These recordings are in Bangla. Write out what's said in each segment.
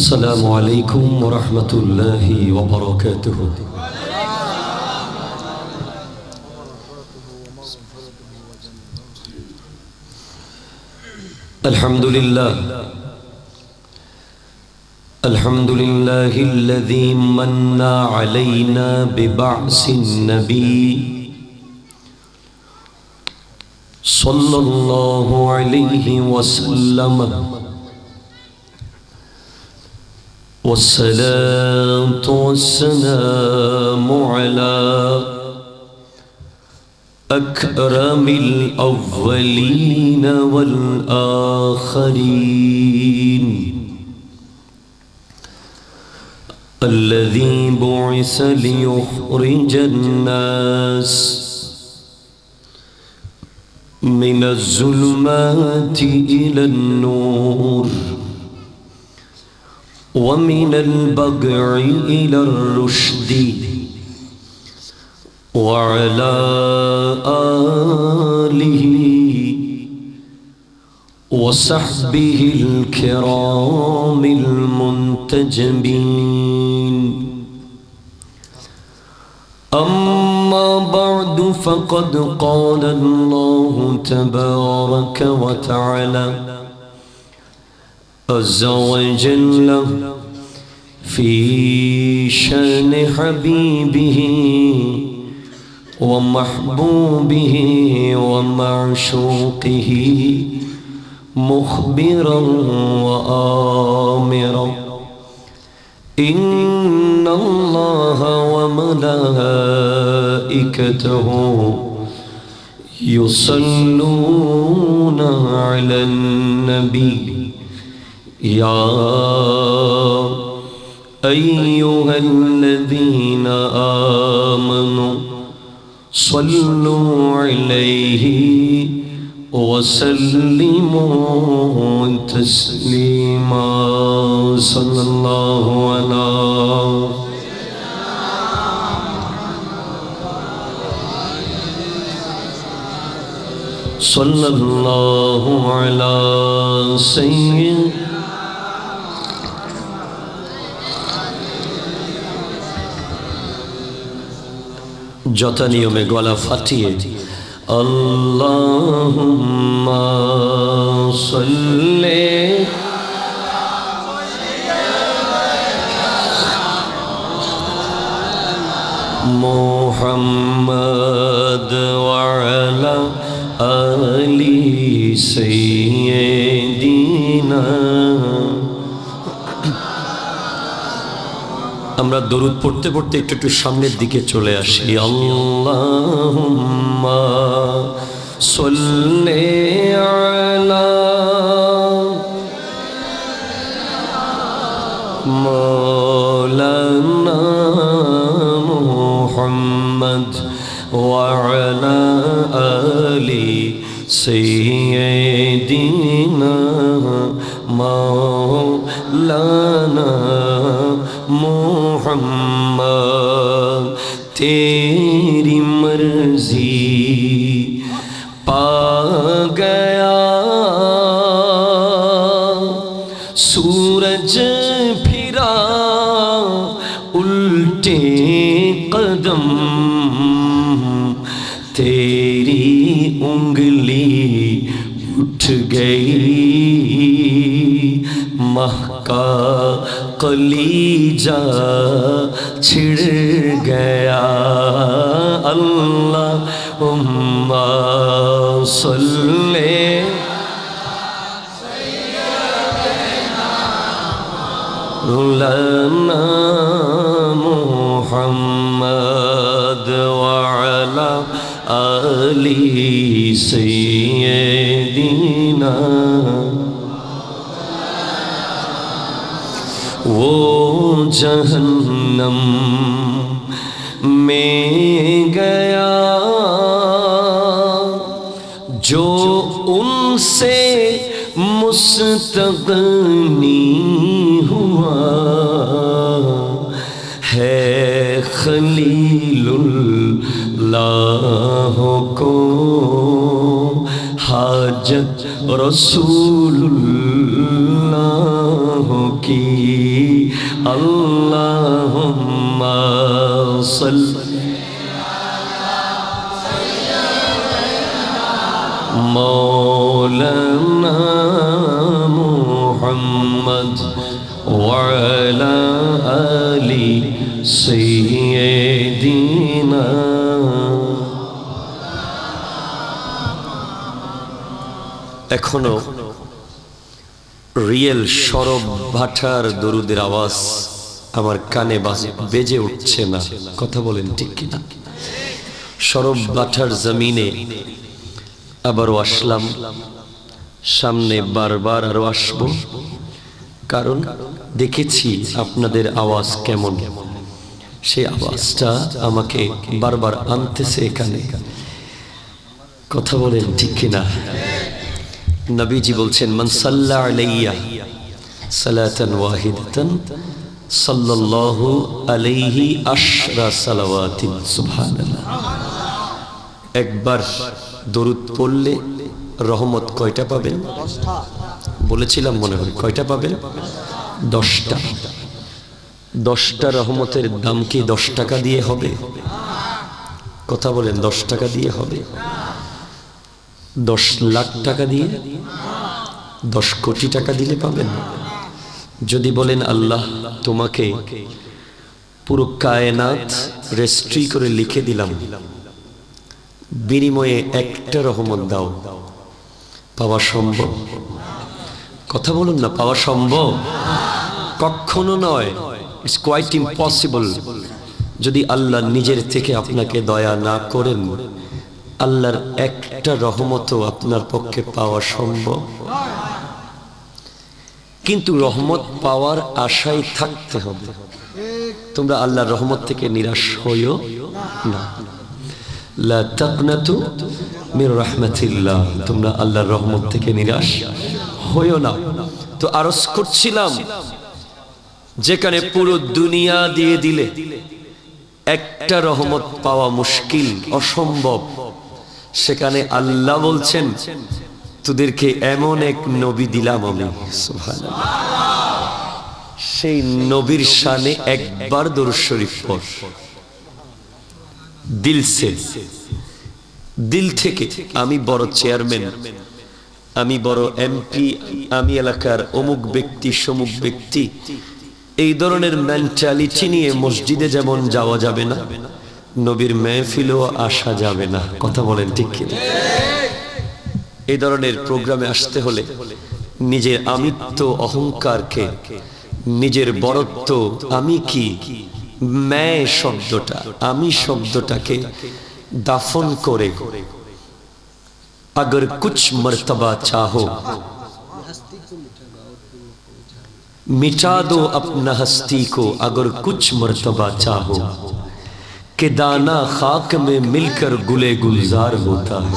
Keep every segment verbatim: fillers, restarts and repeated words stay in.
अस्सलामु अलैकुम वरहमतुल्लाहि वबरकातुहु। अल्हम्दुलिल्लाह अल्हम्दुलिल्लाहिल्लज़ी मन्ना अलैना बिबअसिन नबी सल्लल्लाहु अलैहि वसल्लम वस्सलातु वस्सलामु अला अकरमिल अव्वलीन वल आखरीन अल्लज़ी बुइस लियुख़रिजन नास मिनज़्ज़ुलुमाति इलन नूर व मिनल बग़इ इलर रुश्दी व अला आलिही व सहबिहिल किरामिल मुंतजबीन। अम्मा बअदु फ़क़द क़ाल अल्लाहु तबारक व तआला अज़्ज़ा व जल्ल फ़ी शान हबीबिही व महबूबिही व माशूक़िही मुख़बिरन व आमिरन इन्नल्लाह व मलाइकतहु युसल्लूना अलन नबी या अय्युहल्लज़ीना आमनू सल्लू अलैहि वसल्लिमू तस्लीमा। सल्लल्लाहु अला सल्लल्लाहु अला सय्यिद যথা নিয়মে গলা ফাটিয়ে আল্লাহুম্মা সাল্লি মুহাম্মদ ওয়া আলা আলি সাইয়্যিদিনা। আমরা দরুদ পড়তে পড়তে একটু একটু সামনের দিকে চলে আসি। আল্লাহুম্মা সাল্লি আলা মাওলানা মুহাম্মদ ওয়া আলা আলি সাইয়্যিদিনা মাওলানা मुहम्मद। तेरी मर्जी पा गया सूरज फिरा उल्टे कदम तेरी उंगली उठ गई महका कलीजा छिड़ गया। अल्लाहुम्मा सल्ले लना मुहम्मद व अला आलि सय्यिदिना। वो जहन्नम में गया जो उनसे मुस्तग़नी हुआ है खलीलुल्लाह को हाजत रसूलुल्लाह की। আল্লাহুম্মা সাল্লি মাওলানা মুহাম্মদ ওয়া আলা আলি সাইয়্যিদিনা। এখনো রিয়েল সরব ভাটার দরুদের আওয়াজ আমার কানে বেজে উঠছে না, কথা বলেন ঠিক কিনা? সরব ভাটার জমিনে আবারও আসলাম, সামনে বারবার আরো আসবো, কারণ দেখেছি আপনাদের আওয়াজ কেমন, সেই আওয়াজটা আমাকে বারবার আনতেছে এখানে, কথা বলেন ঠিক কিনা? নবীজি বলছেন, মান সাল্লা আলাইয়া সালাতান ওয়াহিদাতান সাল্লাল্লাহু আলাইহি আশরা সালাওয়াতিন। সুবহানাল্লাহ। একবার দরুদ পড়লে রহমত কয়টা পাবেন? বলেছিলাম মনে হয়, কয়টা পাবেন? দশটা। দশটা রহমতের দাম কি দশ টাকা দিয়ে হবে? কথা বলেন, দশ টাকা দিয়ে হবে? দশ লাখ টাকা দিয়ে, দশ কোটি টাকা দিলে পাবেন? যদি বলেন আল্লাহ তোমাকে পুরো কায়নাত রেজিস্ট্রি করে লিখে দিলাম, বিনিময়ে একটা রহমত দাও, পাওয়া সম্ভব? কথা বলুন না, পাওয়া সম্ভব? কখনো নয়, ইটস কোয়াইট ইম্পসিবল। যদি আল্লাহ নিজের থেকে আপনাকে দয়া না করেন, আল্লাহর একটা রহমতও আপনার পক্ষে পাওয়া সম্ভব। কিন্তু রহমত পাওয়ার আশায় থাকতে হবে। তোমরা আল্লাহর রহমত থেকে নিরাশ হইও না। লা তাকনাতু মির রাহমাতিল্লাহ, তোমরা আল্লাহর রহমত থেকে নিরাশ হইও না। তো আরজ করছিলাম, যেখানে পুরো দুনিয়া দিয়ে দিলে একটা রহমত পাওয়া মুশকিল, অসম্ভব, সেখানে আল্লাহ বলছেন তোদেরকে এমন এক নবী দিলাম আমি। সুবহানাল্লাহ। সেই নবীর শানে একবার দরুদ শরীফ পড়, দিল সে, দিল থেকে। আমি বড় চেয়ারম্যান, আমি বড় এমপি, আমি এলাকার অমুক ব্যক্তি সমুক ব্যক্তি, এই ধরনের মেন্টালিটি নিয়ে মসজিদে যেমন যাওয়া যাবে না, নবীর মেহফিলেও আসা যাবে না। কথা বলেন ঠিক কিনা? এই ধরনের প্রোগ্রামে আসতে হলে নিজের আমিত্ব অহংকারকে, নিজের বড়ত্ব, আমি কি, मैं শব্দটা, আমি শব্দটাকে দাফন করে, अगर कुछ मर्तबा चाहो मिटा दो अपना हस्ती को, अगर कुछ मर्तबा चाहो कि दाना खाक में मिलकर गुले गुलजार होता है।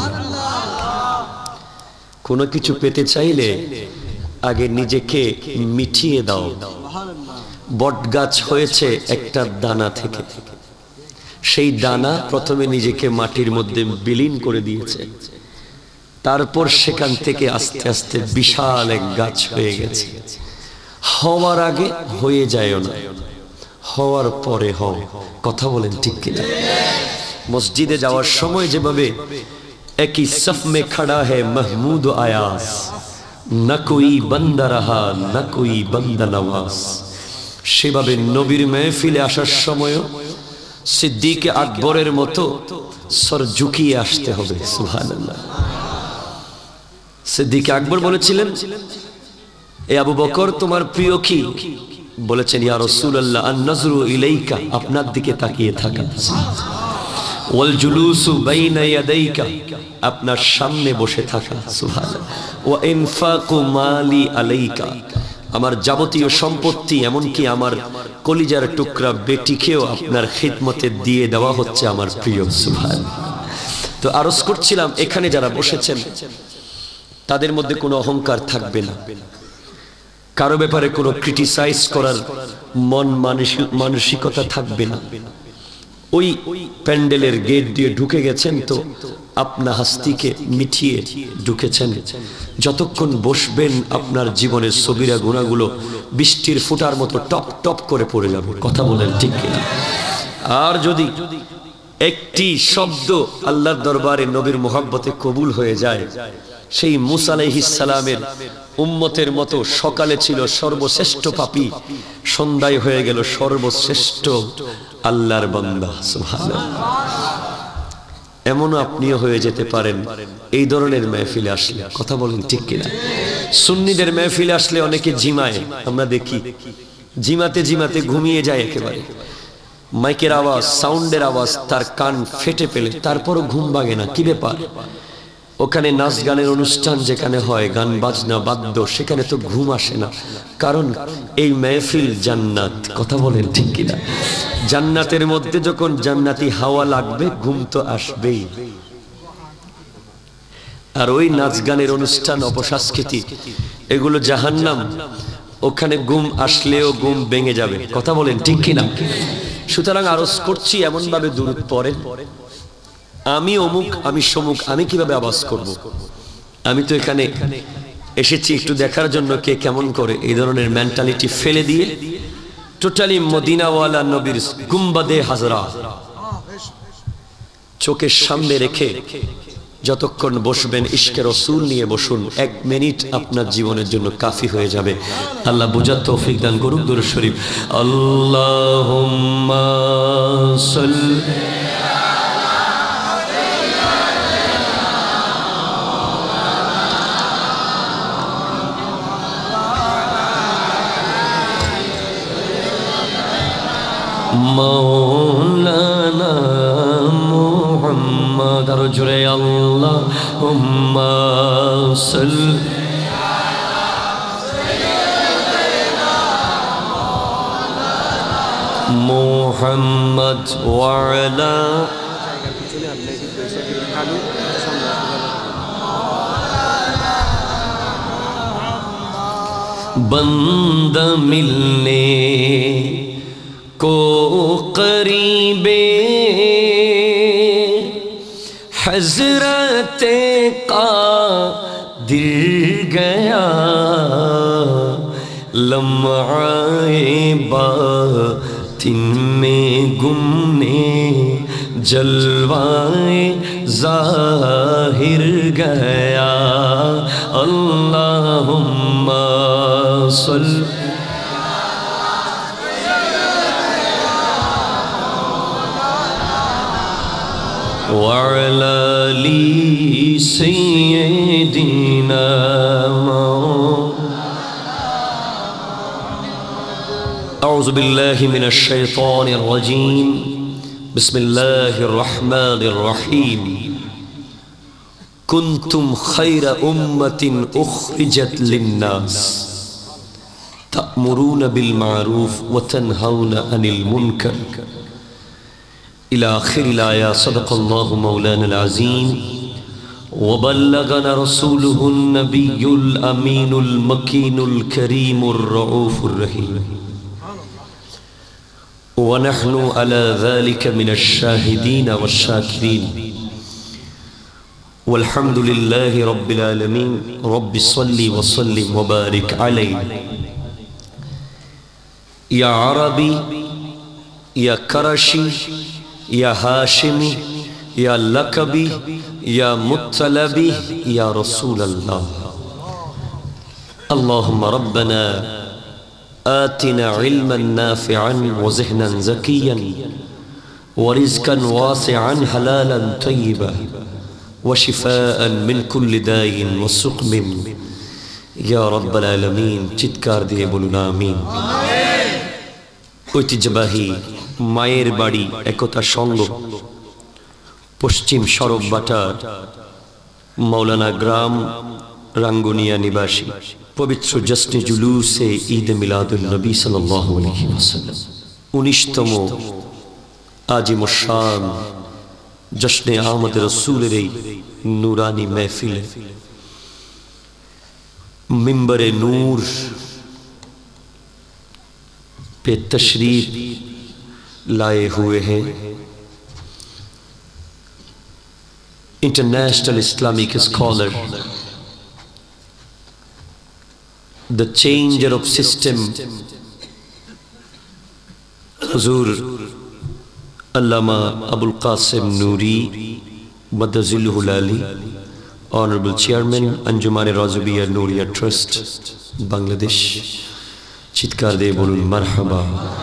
কোনো কিছু পেতে চাইলে আগে নিজেকে মিটিয়ে দাও। বট গাছ হয়েছে একটা দানা থেকে, সেই দানা প্রথমে নিজেকে মাটির মধ্যে বিলীন করে দিয়েছে, তারপর সেখান থেকে আস্তে আস্তে বিশাল এক গাছ হয়ে গেছে। হওয়ার আগে হয়ে যায় না, হওয়ার পরে হও। কথা বলেন ঠিক কিনা? মসজিদে যাওয়ার সময় যেভাবে একই সফ মে খড়া है महमूद आयास, न कोई बंदा रहा न कोई बंदा नवाज, সেভাবে নবীর মেহফিলে আসার সময় সিদ্দিক আকবরের মতো সর ঝুঁকিয়ে আসতে হবে। সুবহানাল্লাহ। সিদ্দিক আকবর বলেছিলেন, এ আবু বকর তোমার প্রিয় কি? বলেছেন, ইয়া রাসূলুল্লাহ আন নজরু ইলাইকা, আপনার দিকে তাকিয়ে থাকা, ওয়াল জুলুসু বাইনা ইয়াদাইকা, আপনার সামনে বসে থাকা, সুবহানাল্লাহ, ওয়া ইনফাকু মালি আলাইকা, আমার যাবতীয় সম্পত্তি এমনকি আমার কলিজার টুকরা বেটিকেও আপনার খিদমতে দিয়ে দেওয়া হচ্ছে আমার প্রিয়। সুবহানাল্লাহ। তো আরজ করছিলাম, এখানে যারা বসেছেন তাদের মধ্যে কোনো অহংকার থাকবে না, কারো ব্যাপারে কোনো ক্রিটিসাইজ করার মন মানসিকতা থাকবে না। ওই প্যান্ডেলের গেট দিয়ে ঢুকে গেছেন তো আপনা হাস্তিকে মিঠিয়ে ঢুকেছেন। যতক্ষণ বসবেন আপনার জীবনের সগীরা গুনাহগুলো বৃষ্টির ফোঁটার মতো টপ টপ করে পড়ে যাবে। কথা বলেন ঠিক কিনা? আর যদি একটি শব্দ আল্লাহর দরবারে নবীর মোহাব্বতে কবুল হয়ে যায়, সেই মুসা আলাইহিস সালামের উম্মতের মতো সকালে ছিল সর্বশ্রেষ্ঠ পাপী, সন্ধ্যায় হয়ে গেল সর্বশ্রেষ্ঠ আল্লাহর বান্দা। সুবহানাল্লাহ। এমনও আপনিও হয়ে যেতে পারেন এই ধরনের মেহফিলে আসলে। কথা বলেন ঠিক কিনা? সুন্নিদের মেহফিলে আসলে অনেকে জিমায়, আমরা দেখি জিমাতে জিমাতে ঘুমিয়ে যায় একেবারে। মাইকের আওয়াজ, সাউন্ডের আওয়াজ তার কান ফেটে পেলে তারপরও ঘুম ভাঙে না। কি ব্যাপার? ওখানে নাচ গানের অনুষ্ঠান যেখানে হয়, গান বাজনা বাদ্য, সেখানে তো ঘুম আসে না। কারণ এই মেহফিল জান্নাত। কথা বলেন ঠিক কিনা? জান্নাতের মধ্যে যখন জান্নাতি হাওয়া লাগবে ঘুম তো আসবেই। আর ওই নাচ গানের অনুষ্ঠান, অপসংস্কৃতি, এগুলো জাহান্নাম। ওখানে ঘুম আসলেও ঘুম ভেঙে যাবে। কথা বলেন ঠিক কিনা? সুতরাং আরজ করছি এমন ভাবে দুরূদ পড়েন, আমি অমুক, আমি সমুক, আমি কিভাবে আওয়াজ করব? আমি তো এখানে এসেছি একটু দেখার জন্য কে কেমন করে। এই ধরনের মেন্টালিটি ফেলে দিয়ে টোটালি মদিনাওয়ালা নবীর গুম্বাদে হাজরা চোখের সামনে রেখে যতক্ষণ বসবেন ইশকে রাসূল নিয়ে বসুন। এক মিনিট আপনার জীবনের জন্য কাফি হয়ে যাবে। আল্লাহ বুঝার তৌফিক দান করুক। দুরূদ শরীফ। আল্লাহুম্মা সাল্লি মাওলানা মুহাম্মদ। আর জোরে আল্লাহুম্মা সাল্লি মুহাম্মদ ওয়া আলা बंदा मिलने को करीबे हजरत कादिर गया लम्हाए बातिन में गुमने जलवाए ज़ाहिर गया। अल्लाहुम्मा सल्ली वअला ली सय्यिदिना अऊज़ु बिल्लाहि मिनश शैतानिर रजीम बिस्मिल्लाहिर रहमानिर रहीम कुन्तुम खैरा उम्मतिन उखरिजत लिन्नास तअमुरूना बिल मारूफ व तनहौना अनिल मुनकर इला आखिरिल आयात। सदक़ल्लाहु मौलाना अज़ीम व बल्लगना रसूलुहुन नबियुल अमीनुल मकीनुल करीमुर रऊफुर रहीम व नहनु अला ज़ालिका मिनश शाहिदीन वश्शाकिरीन वल्हम्दुलिल्लाहि रब्बिल आलमीन। रब्बि सल्लि व सल्लिम व बारिक अलैहि या अरबी या करशी या हाशिमी या लकबी या मुत्तलबी या रसूल अल्लाह। अल्लाहुम्मा रब्बना आतिना इल्मन नाफिअन व ज़हनन ज़किय्यन व रिज़्क़न वासिअन हलालन तय्यिबन व शिफ़ाअन मिन कुल्लि दाइन व सुक़मिन या रब्बल आलमीन। चित्कार दिए बोलुन आमीन। ঐতিহ্যবাহী মায়ের বাড়ি একতা সংঘ পশ্চিম সড়কবাটার মৌলানা গ্রাম রাঙ্গুনিয়া নিবাসী পবিত্র জশ্নে জুলুসে ঈদ মিলাদুন নবী সাল্লাল্লাহু আলাইহি ওয়াসাল্লাম উনিশতম আজিম শান জশ্নে আহমদ রসুলের এই নুরানি महफिल मिंबरे नूर पे तशरीफ लाए हुए हैं international Islamic scholar, the changer of system, Huzur Allama Abul Qasim Nuri Madazilluhul Ali, Honorable Chairman Anjuman-e-Razibiyyah Nooriya Trust, Bangladesh. Chitkar de bolun marhaba.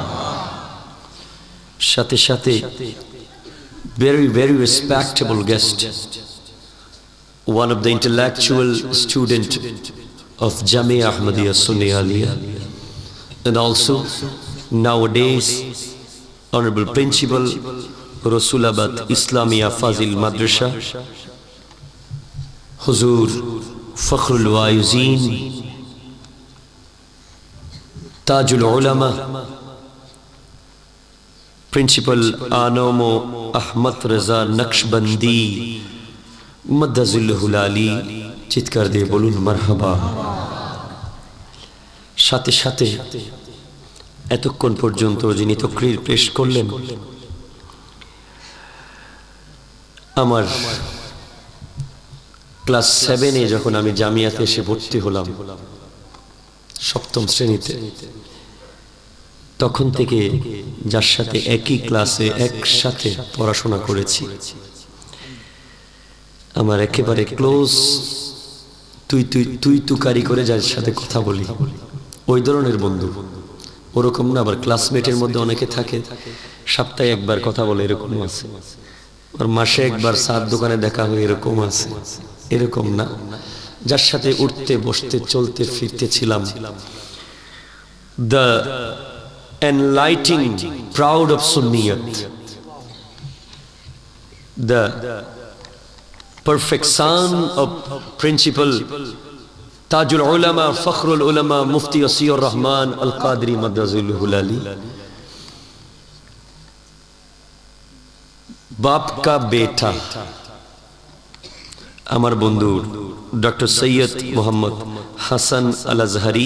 Shate shate, very very respectable guest, one of the intellectual student of Jamia Ahmadiyya Sunni Aliyah, and also nowadays Honorable Principal Rasulabad Islamia Fazil Madrasa, Huzur Fakhrul Waizin, Tajul Ulama, Principal Anomo Ahmad Raza Naqshbandi Madazilluhul Ali. Chitkar de bolun marhaba. Shate shate এতক্ষণ পর্যন্ত যিনি তাকরীর পেশ করলেন, আমার ক্লাস সেভেনে যখন আমি জামিয়াতে এসে ভর্তি হলাম, সপ্তম শ্রেণীতে, তখন থেকে যার সাথে একই ক্লাসে একসাথে পড়াশোনা করেছি, আমার একেবারে ক্লোজ, তুই তুই তুই তুকারি করে যার সাথে কথা বলি, ওই ধরনের বন্ধু। ওরকম না আবার ক্লাসমেটের মধ্যে অনেকে থাকে সপ্তাহে একবার কথা বলে, এরকম আছে, আর মাসে একবার সাত দোকানে দেখা হয়, এরকম আছে। এরকম না, যার সাথে উঠতে বসতে চলতে ফিরতে ছিলাম। The enlightening, proud of Sunniyat, the perfect son of Principal Tajul Ulama, Fakhrul Ulama, Mufti Asiyur Rahman Al-Qadri Madazilluhul Ali, बाप का बेटा আমার বন্ধু ডক্টর সৈয়দ মোহাম্মদ হাসান আল আজহারি।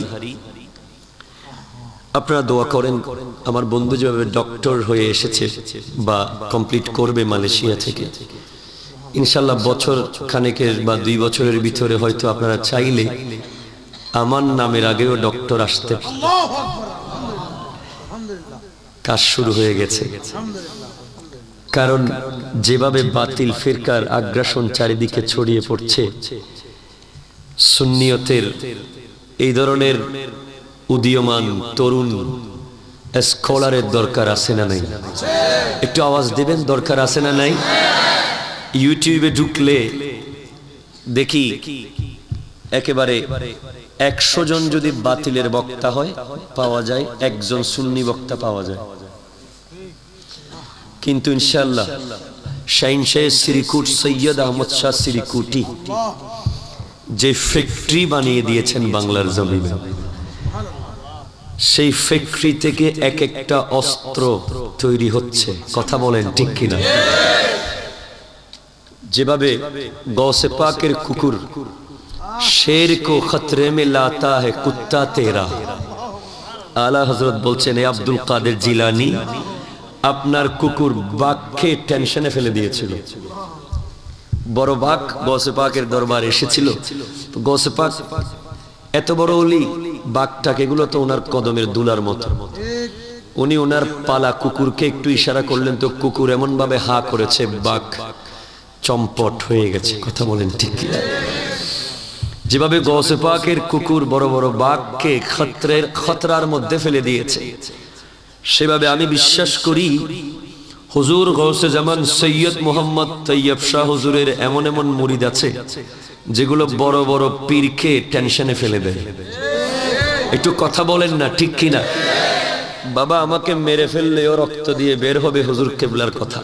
আপনারা দোয়া করেন, আমার বন্ধু যেভাবে ডক্টর হয়ে এসেছে বা কমপ্লিট করবে মালয়েশিয়া থেকে, ইনশাআল্লাহ বছর খানেকের বা দুই বছরের ভিতরে হয়তো আপনারা চাইলে আমার নামের আগেও ডক্টর আসতে পারে। কাজ শুরু হয়ে গেছে, কারণ যেভাবে বাতিল ফিরকার আগ্রাসন চারিদিকে ছড়িয়ে পড়ছে, সুন্নিয়তের এই ধরনের উদীয়মান তরুণ স্কলারের দরকার আছে না নাই? একটু আওয়াজ দিবেন, দরকার আছে না নাই? ইউটিউবে ঢুকলে দেখি একেবারে একশো জন যদি বাতিলের বক্তা হয় পাওয়া যায় একজন সুন্নি বক্তা পাওয়া যায়। কিন্তু ইনশাআল্লাহ শাইন শাহ সিরিকুট সৈয়দ আহমদ শাহ সিরিকুটি যে ফ্যাক্টরি বানিয়ে দিয়েছেন বাংলার জমিনে, সেই ফ্যাক্টরি থেকে এক একটা অস্ত্র তৈরি হচ্ছে। কথা বলেন ঠিক কিনা? যেভাবে গৌসে পাকের কুকুর শের কো খতরে মে লাতা है কুত্তা তেরা, আলা হযরত বলছেন এ আব্দুল কাদের জিলানী, আপনার কুকুর বাঘকে টেনশনে ফেলে দিয়েছিল। বড় বাঘ গৌসে পাকের দরবারে এসেছিল, গৌসে পাক এত বড় ওলি, বাঘটাকে, এগুলো তো ওনার কদমের দুলার মতো, উনি ওনার পালা কুকুরকে একটু ইশারা করলেন তো কুকুর এমন ভাবে হা করেছে, বাঘ চম্পট হয়ে গেছে। কথা বলেন ঠিক কি? যেভাবে গৌসে পাকের কুকুর বড় বড় বাঘকে খতরের খতরার মধ্যে ফেলে দিয়েছে, সেভাবে আমি বিশ্বাস করি হুজুর গৌসে জামান সৈয়দ মোহাম্মদ তৈয়ব শাহ হুজুরের এমন এমন মুরিদ আছে যেগুলো বড় বড় পীরকে টেনশনে ফেলে দেয়। একটু কথা বলেন না ঠিক কিনা? বাবা আমাকে মেরে ফেললেও রক্ত দিয়ে বের হবে হুজুর কেবলার কথা,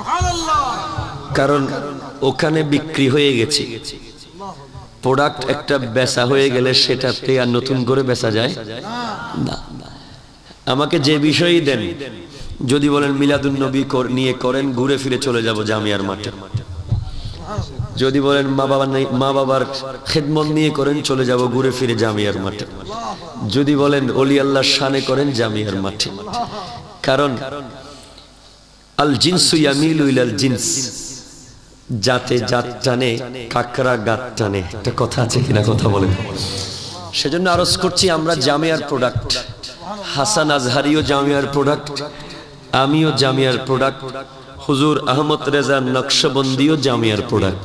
কারণ ওখানে বিক্রি হয়ে গেছে। প্রোডাক্ট একটা বেচা হয়ে গেলে সেটাতে আর নতুন করে বেচা যায় না। আমাকে যে বিষয়ই দেন, যদি বলেন মিলাদুন নবী নিয়ে করেন, ঘুরে ফিরে চলে যাব জামিয়ার মাঠে। যদি বলেন মা বাবা মা বাবার খেদমত নিয়ে করেন, চলে যাব ঘুরে ফিরে জামিয়ার মাঠে। যদি বলেন ওলি আল্লাহর শানে করেন, জামিয়ার মাঠে। কারণ আল জিনসু ইয়ামিলু ইলাল জিনস, যাতে জাত টানে কাকড়া গাত টানে, একটা কথা আছে কিনা কথা বলেন। সেজন্য আরজ করছি, আমরা জামিয়ার প্রোডাক্ট, হাসান আজহারিও জামিয়ার প্রোডাক্ট, আমিও জামিয়ার প্রোডাক্ট, হুজুর আহমদ রেজা নকশবন্দিও জামিয়ার প্রোডাক্ট।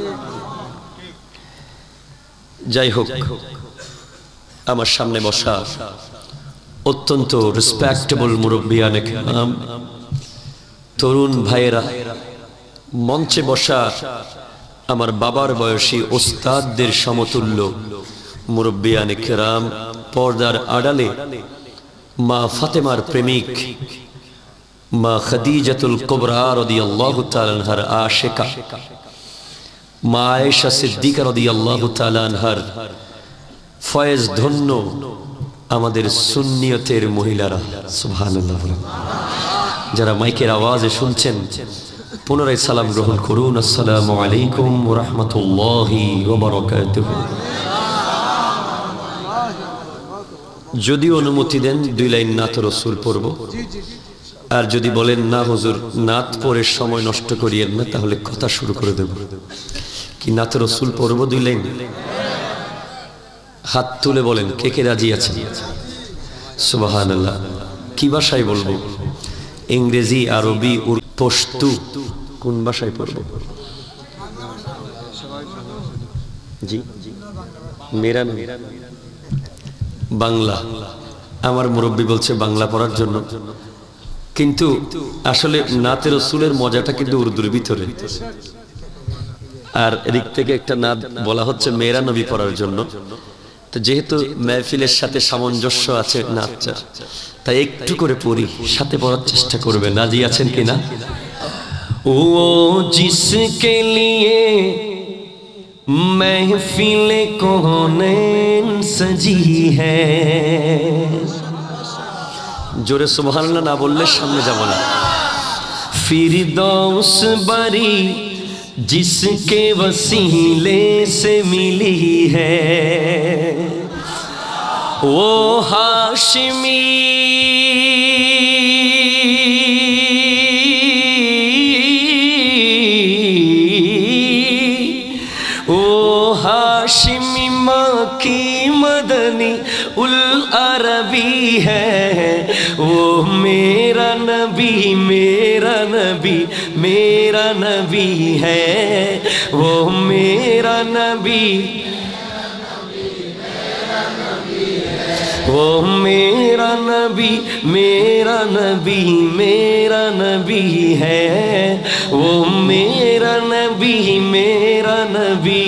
যাই হোক, আমার সামনে বসা অত্যন্ত রেসপেক্টেবল মুরব্বিয়ানে কেরাম, তরুণ ভাইয়েরা, মঞ্চে বসা আমার বাবার বয়সী ওস্তাদদের সমতুল্য মুরব্বিয়ানে কেরাম, পর্দার আড়ালে মা ফাতেমার প্রেমিক, মা খাদিজাতুল কুবরা রাদিয়াল্লাহু তাআলা আনহার আশিকা, মা আয়েশা সিদ্দিকা রাদিয়াল্লাহু তাআলা আনহার ফয়েজ ধন্য আমাদের সুন্নিয়তের মহিলারা, সুবহানাল্লাহ। যারা মাইকের আওয়াজে শুনছেন পুনরায় সালাম গ্রহণ করুন। আসসালামু আলাইকুম ওয়া রাহমাতুল্লাহি ওয়া বারাকাতুহু। যদি অনুমতি দেন দুই লাইন নাত রাসূল পড়ব, আর যদি বলেন না হুজুর নাত পড়ে সময় নষ্ট করিয়েন না, তাহলে কথা শুরু করে দেব। কি নাত রাসূল পড়ব দুই লাইন? হাত তুলে বলেন কে কে রাজি আছেন? সুবহানাল্লাহ। কি ভাষায় বলবো? ইংরেজি, আরবি, পশতু, কোন ভাষায় পড়ব? জি মেরা বাংলা। আমার মুরব্বী বলছে বাংলা পড়ার জন্য, কিন্তু আসলে নাতে রাসূলের মজাটা কিন্তু উর্দুর ভিতরে, আর এদিক থেকে একটা নাত বলা হচ্ছে মেরা নবী পড়ার জন্য। তো যেহেতু মেহফিলের সাথে সামঞ্জস্য আছে নাচটা, তাই একটু করে পড়ি, সাথে পড়ার চেষ্টা করবেন। রাজি আছেন কিনা? ও জিসকে লিয়ে महफिल कौनैन सजी है, जोरे सुबहानअल्लाह ना बोलले सामने जाबो ना। फिरदौस बरी जिसके वसीले से मिली है, वो हाशिमी हाशिमी मक्की मदनी उल अरबी है, वो मेरा नबी मेरा नबी मेरा नबी है, वो मेरा नबी वो मेरा नबी मेरा नबी मेरा नबी है, वो मेरा नबी मेरा नबी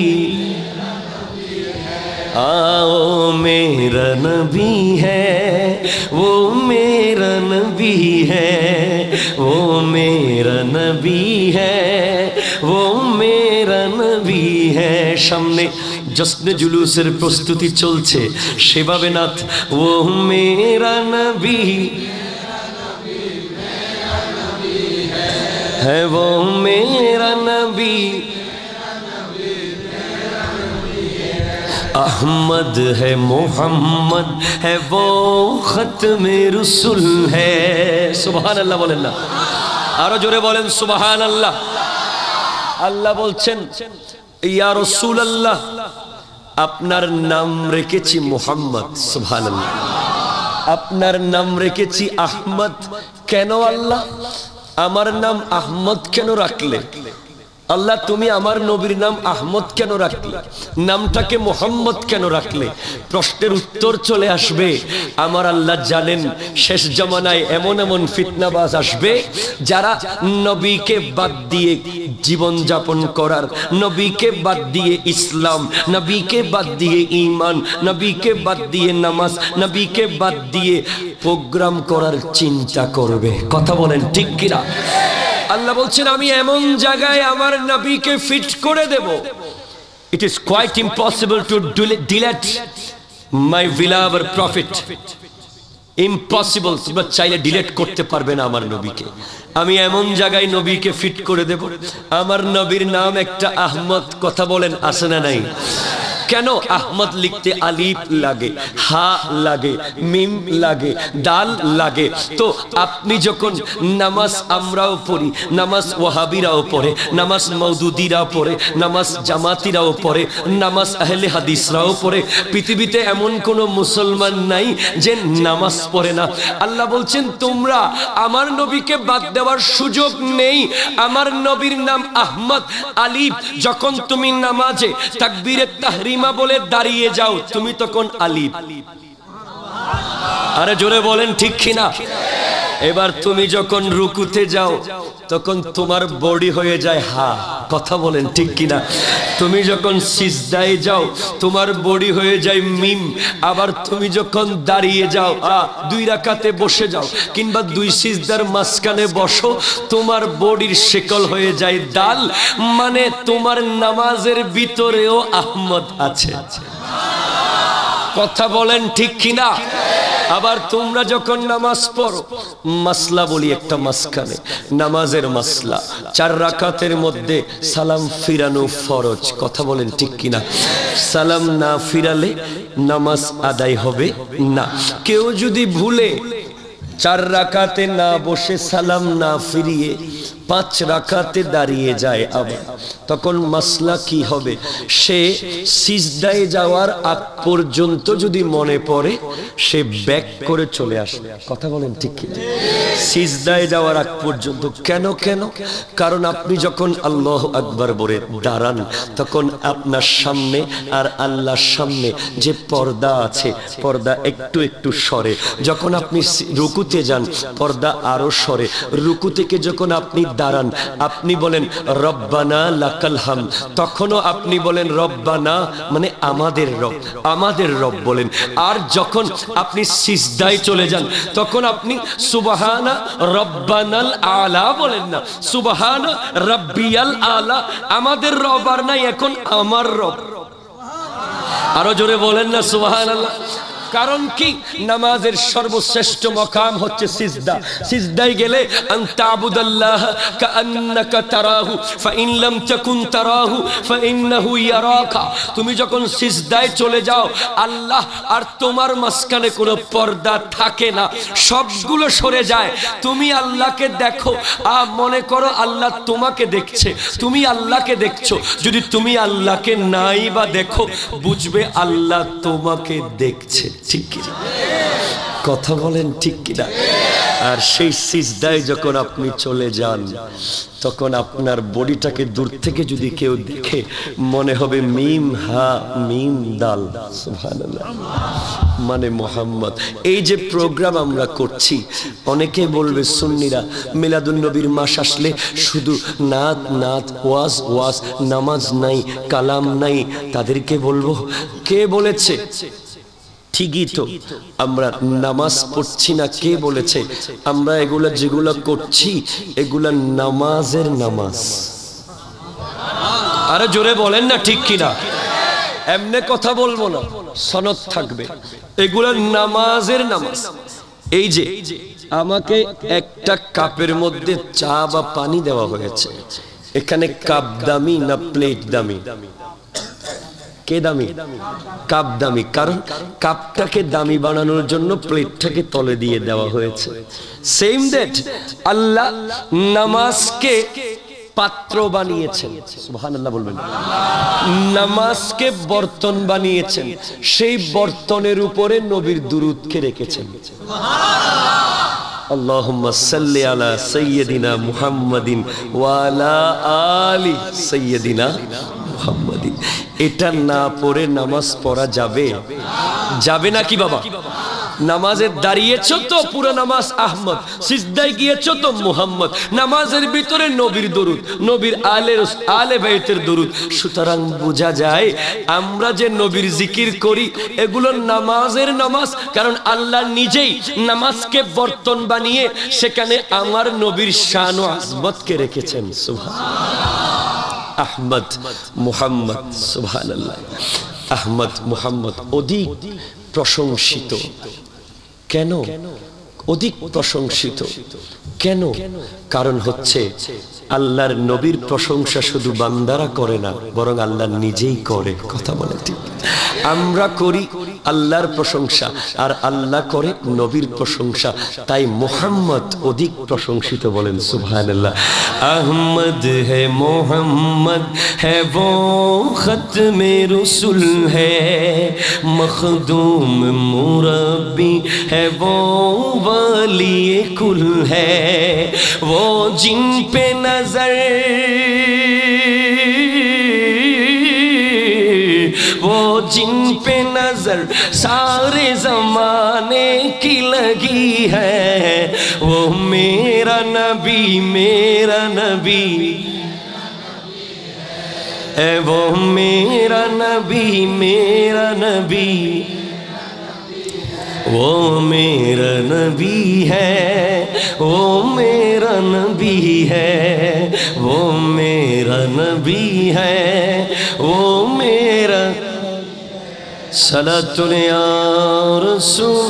आओ मेरा नबी है, वो मेरा नबी है, वो मेरा नबी है, वो मेरा नबी है। सामने जश्न जुलूसेर प्रस्तुति चलছে, সেভাবে নাত ও মেরা নবী है, वो मेरा नबी अहमद है, मोहम्मद है, वो खत्मे रसूल है। सुबहान अल्लाह बोलें ना, आरो जोरे बोलें सुबहान अल्लाह। अल्लाह बोलছেন या रसूल अल्लाह, আপনার নাম রেখেছি মুহাম্মদ। সুবহানাল্লাহ। আপনার নাম রেখেছি আহমদ। কেন আল্লাহ আমার নাম আহমদ কেন রাখলে? আল্লাহ তুমি আমার নবীর নাম আহমদ কেন রাখলে? নামটাকে মোহাম্মদ কেন রাখলে? প্রশ্নের উত্তর চলে আসবে। আমার আল্লাহ জানেন শেষ জামানায় এমন এমন ফিতনাবাজ আসবে যারা নবীকে বাদ দিয়ে জীবন যাপন করার, নবীকে বাদ দিয়ে ইসলাম, নবীকে বাদ দিয়ে ঈমান, নবীকে বাদ দিয়ে নামাজ, নবীকে বাদ দিয়ে প্রোগ্রাম করার চিন্তা করবে। কথা বলেন ঠিক কিনা? আল্লাহ বলছেন আমি এমন জায়গায় আমার নবীকে ফিট করে দেব, it is quite impossible to delete my beloved prophet. Impossible, তোমরা চাইলে ডিলিট করতে পারবে না আমার নবীকে। আমি এমন জায়গায় নবীকে ফিট করে দেব, আমার নবীর নাম একটা আহমদ। কথা বলেন আছে না নাই? কেন আহমদ লিখতে আলিফ লাগে, হা লাগে, মিম লাগে, দাল লাগে। তো আপনি যখন নামাজ আমরাও পড়ি, নামাজ ওয়াহাবিরাও পড়ে, নামাজ মওদুদিরাও পড়ে, নামাজ জামাতিরাও পড়ে, নামাজ আহলে হাদিসরাও পড়ে। পৃথিবীতে এমন কোন মুসলমান নাই যে নামাজ পড়ে না। আল্লাহ বলছেন তোমরা আমার নবীকে বাদ দেওয়ার সুযোগ নেই। আমার নবীর নাম আহমদ আলিফ। যখন তুমি নামাজে তাকবীরে তাহরিমা বলে দাঁড়িয়ে যাও, তুমি তখন আলিফ। আরে জোরে বলেন ঠিক কিনা? এবার তুমি যখন রুকুতে যাও তখন তোমার বডি হয়ে যায় হা। কথা বলেন ঠিক কিনা? তুমি যখন সিজদায় যাও তোমার বডি হয়ে যায় মিম। আবার তুমি যখন দাঁড়িয়ে যাও, আ দুই রাকাতে বসে যাও কিংবা দুই সিজদার মাঝখানে বসো, তোমার বডির শেকল হয়ে যায় দাল। মানে তোমার নামাজের ভিতরেও আহমদ আছে। কথা বলেন ঠিক কিনা? আবার তোমরা যখন নামাজ পড়ো, মাসলা বলি একটা মাসখানে, নামাজের মাসলা, চার রাকাতের মধ্যে সালাম ফিরানো ফরজ। কথা বলেন ঠিক কিনা? সালাম না ফিরালে নামাজ আদায় হবে না। কেউ যদি ভুলে চার রাকাতে না বসে সালাম না ফিরিয়ে পাঁচ রাকাতে দাঁড়িয়ে যায়, আবার তখন মাসলা কি হবে? সে সিজদায় যাওয়ার আগ পর্যন্ত যদি মনে পড়ে সে ব্যাক করে চলে আসে। কথা বলেন ঠিক কি? সিজদায় যাওয়ার আগ পর্যন্ত। কেন কেন? কারণ আপনি যখন আল্লাহু আকবার বলে দাঁড়ান তখন আপনার সামনে আর আল্লাহর সামনে যে পর্দা আছে, পর্দা একটু একটু সরে। যখন আপনি রুকুতে যান পর্দা আরো সরে। রুকু থেকে যখন আপনি দাঁড়ান আপনি বলেন রব্বানা লাকাল হামদ, তখনও আপনি বলেন রব্বানা মানে আমাদের রব, আমাদের রব বলেন। আর যখন আপনি সিজদায় চলে যান তখন আপনি সুবহানা রব্বানাল আলা বলেন না, সুবহানা রাব্বিয়াল আলা। আমাদের রব আর নাই, এখন আমার রব। আরো জোরে বলেন না সুবহানাল্লাহ। কারণ কি? নামাজের সর্বশ্রেষ্ঠ মকাম হচ্ছে সিজদা। সিজদায় গেলে আনতাবুদাল্লাহ কাআন্নাকা তারাহু ফাইন লাম তাকুন তারাহু ফাইন্নাহু ইয়ারাকা। তুমি যখন সিজদায় চলে যাও আল্লাহ আর তোমার মাঝখানে কোনো পর্দা থাকে না, সবগুলো সরে যায়। তুমি আল্লাহকে দেখো, আ মনে করো আল্লাহ তোমাকে দেখছে, তুমি আল্লাহকে দেখছো। যদি তুমি আল্লাহকে নাই বা দেখো, বুঝবে আল্লাহ তোমাকে দেখছে। ঠিক কিনা? কথা বলেন ঠিক কিনা? আর সেই সিজদায় যখন আপনি চলে যান তখন আপনার বডিটাকে দূর থেকে যদি কেউ দেখে মনে হবে মিম হা মিম দাল, সুবহানাল্লাহ, মানে মোহাম্মদ। এই যে প্রোগ্রাম আমরা করছি, অনেকে বলবে সুন্নিরা মিলাদুন নবীর মাস আসলে শুধু নাত নাত ওয়াজ ওয়াজ, নামাজ নাই, কালাম নাই। তাদেরকে বলবো কে বলেছে? ঠিকই তো, আমরা নামাজ পড়ছি না। কে বলেছে? আমরা এগুলা যেগুলা করছি এগুলা নামাজের নামাজ। আরে জোরে বলেন না ঠিক কিনা? এমনে কথা বলবো না, সনদ থাকবে। এগুলা নামাজের নামাজ। এই যে আমাকে একটা কাপের মধ্যে চা বা পানি দেওয়া হয়েছে, এখানে কাপ দামি না প্লেট দামি? কে দামি? কাপ দামি। কারণ কাপটাকে দামি বানানোর জন্য প্লেটটাকে তলে দিয়ে দেওয়া হয়েছে। সেম দ্যাট আল্লাহ নামাজকে পাত্র বানিয়েছেন, সুবহানাল্লাহ বলবেন। নামাজকে বর্তন বানিয়েছেন, সেই বর্তনের উপরে নবীর দুরূদকে রেখেছেন। আল্লাহুম্মা সাল্লি আলা সাইয়্যিদিনা মুহাম্মাদিন ওয়া আলা আলি সাইয়্যিদিনা মুহাম্মাদিন। এটা না পড়ে নামাজ পড়া যাবে? যাবে না কি বাবা? নামাজে দাঁড়িয়েছো তো পুরো নামাজ আহমদ, সিজদায় গিয়েছো তো মুহাম্মদ। নামাজের ভিতরে নবীর দরুদ, নবীর আলে আলে বাইতের দরুদ। সুতরাং বোঝা যায় আমরা যে নবীর জিকির করি এগুলো নামাজের নামাজ। কারণ আল্লাহ নিজেই নামাজকে বর্তন বানিয়ে সেখানে আমার নবীর শান ও আজমতকে রেখেছেন। সুবহানাল্লাহ। আহমদ মুহাম্মদ, সুবহানাল্লাহ। আহমদ মুহাম্মদ অধিক প্রশংসিত। কেন? অধিক প্রশংসিত। কেন? কারণ হচ্ছে আল্লাহর নবীর প্রশংসা শুধু বান্দারা করে না, বরং আল্লাহ নিজেই করে। কথা বলে ঠিক? আমরা করি আল্লাহর প্রশংসা, আর আল্লাহ করে নবীর প্রশংসা, তাই মুহাম্মদ অধিক প্রশংসিত। বলেন সুবহানাল্লাহ। আহমদ হে মোহাম্মদ হে वो खत्मे रसूल है, मखदूम मुरब्बी है वो वली कुल है, वो जिन पे नजर वो जिन पे नजर सारे जमाने की लगी है, वो मेरा नबी मेरा नबी है, वो मेरा नबी मेरा नबी, वो मेरा नबी है, वो मेरा नबी है, वो मेरा नबी है, वो मेरा सलातुल या रसूल।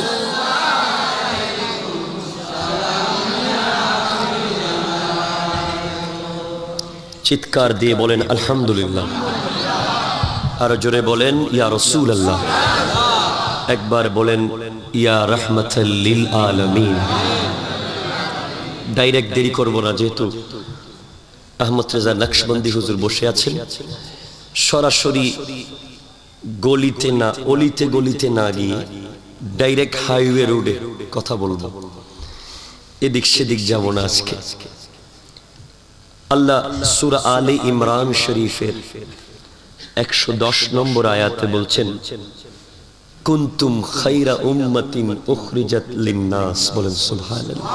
চিৎকার দিয়ে বলেন আলহামদুলিল্লাহ। আর জোরে বলেন ইয়া রাসূলুল্লাহ। একবার বলেন ইয়া রাহমাতাল লিল আলামিন। ডাইরেক্ট দেরি করব না, যেহেতু আহমদ রেজা নকশবন্দি হুজুর বসে আছেন। সরাসরি গলিতে না অলিতে গলিতে না গিয়ে ডাইরেক্ট হাইওয়ে রোডে কথা বলবো, এদিক সেদিক যাব না আজকে। আল্লাহ সূরা আলে ইমরান শরীফের একশো দশ নম্বর আয়াতে বলছেন কুনতুম খায়রা উম্মাতিন উখরিজাত লিন-নাস। বলেন সুবহানাল্লাহ।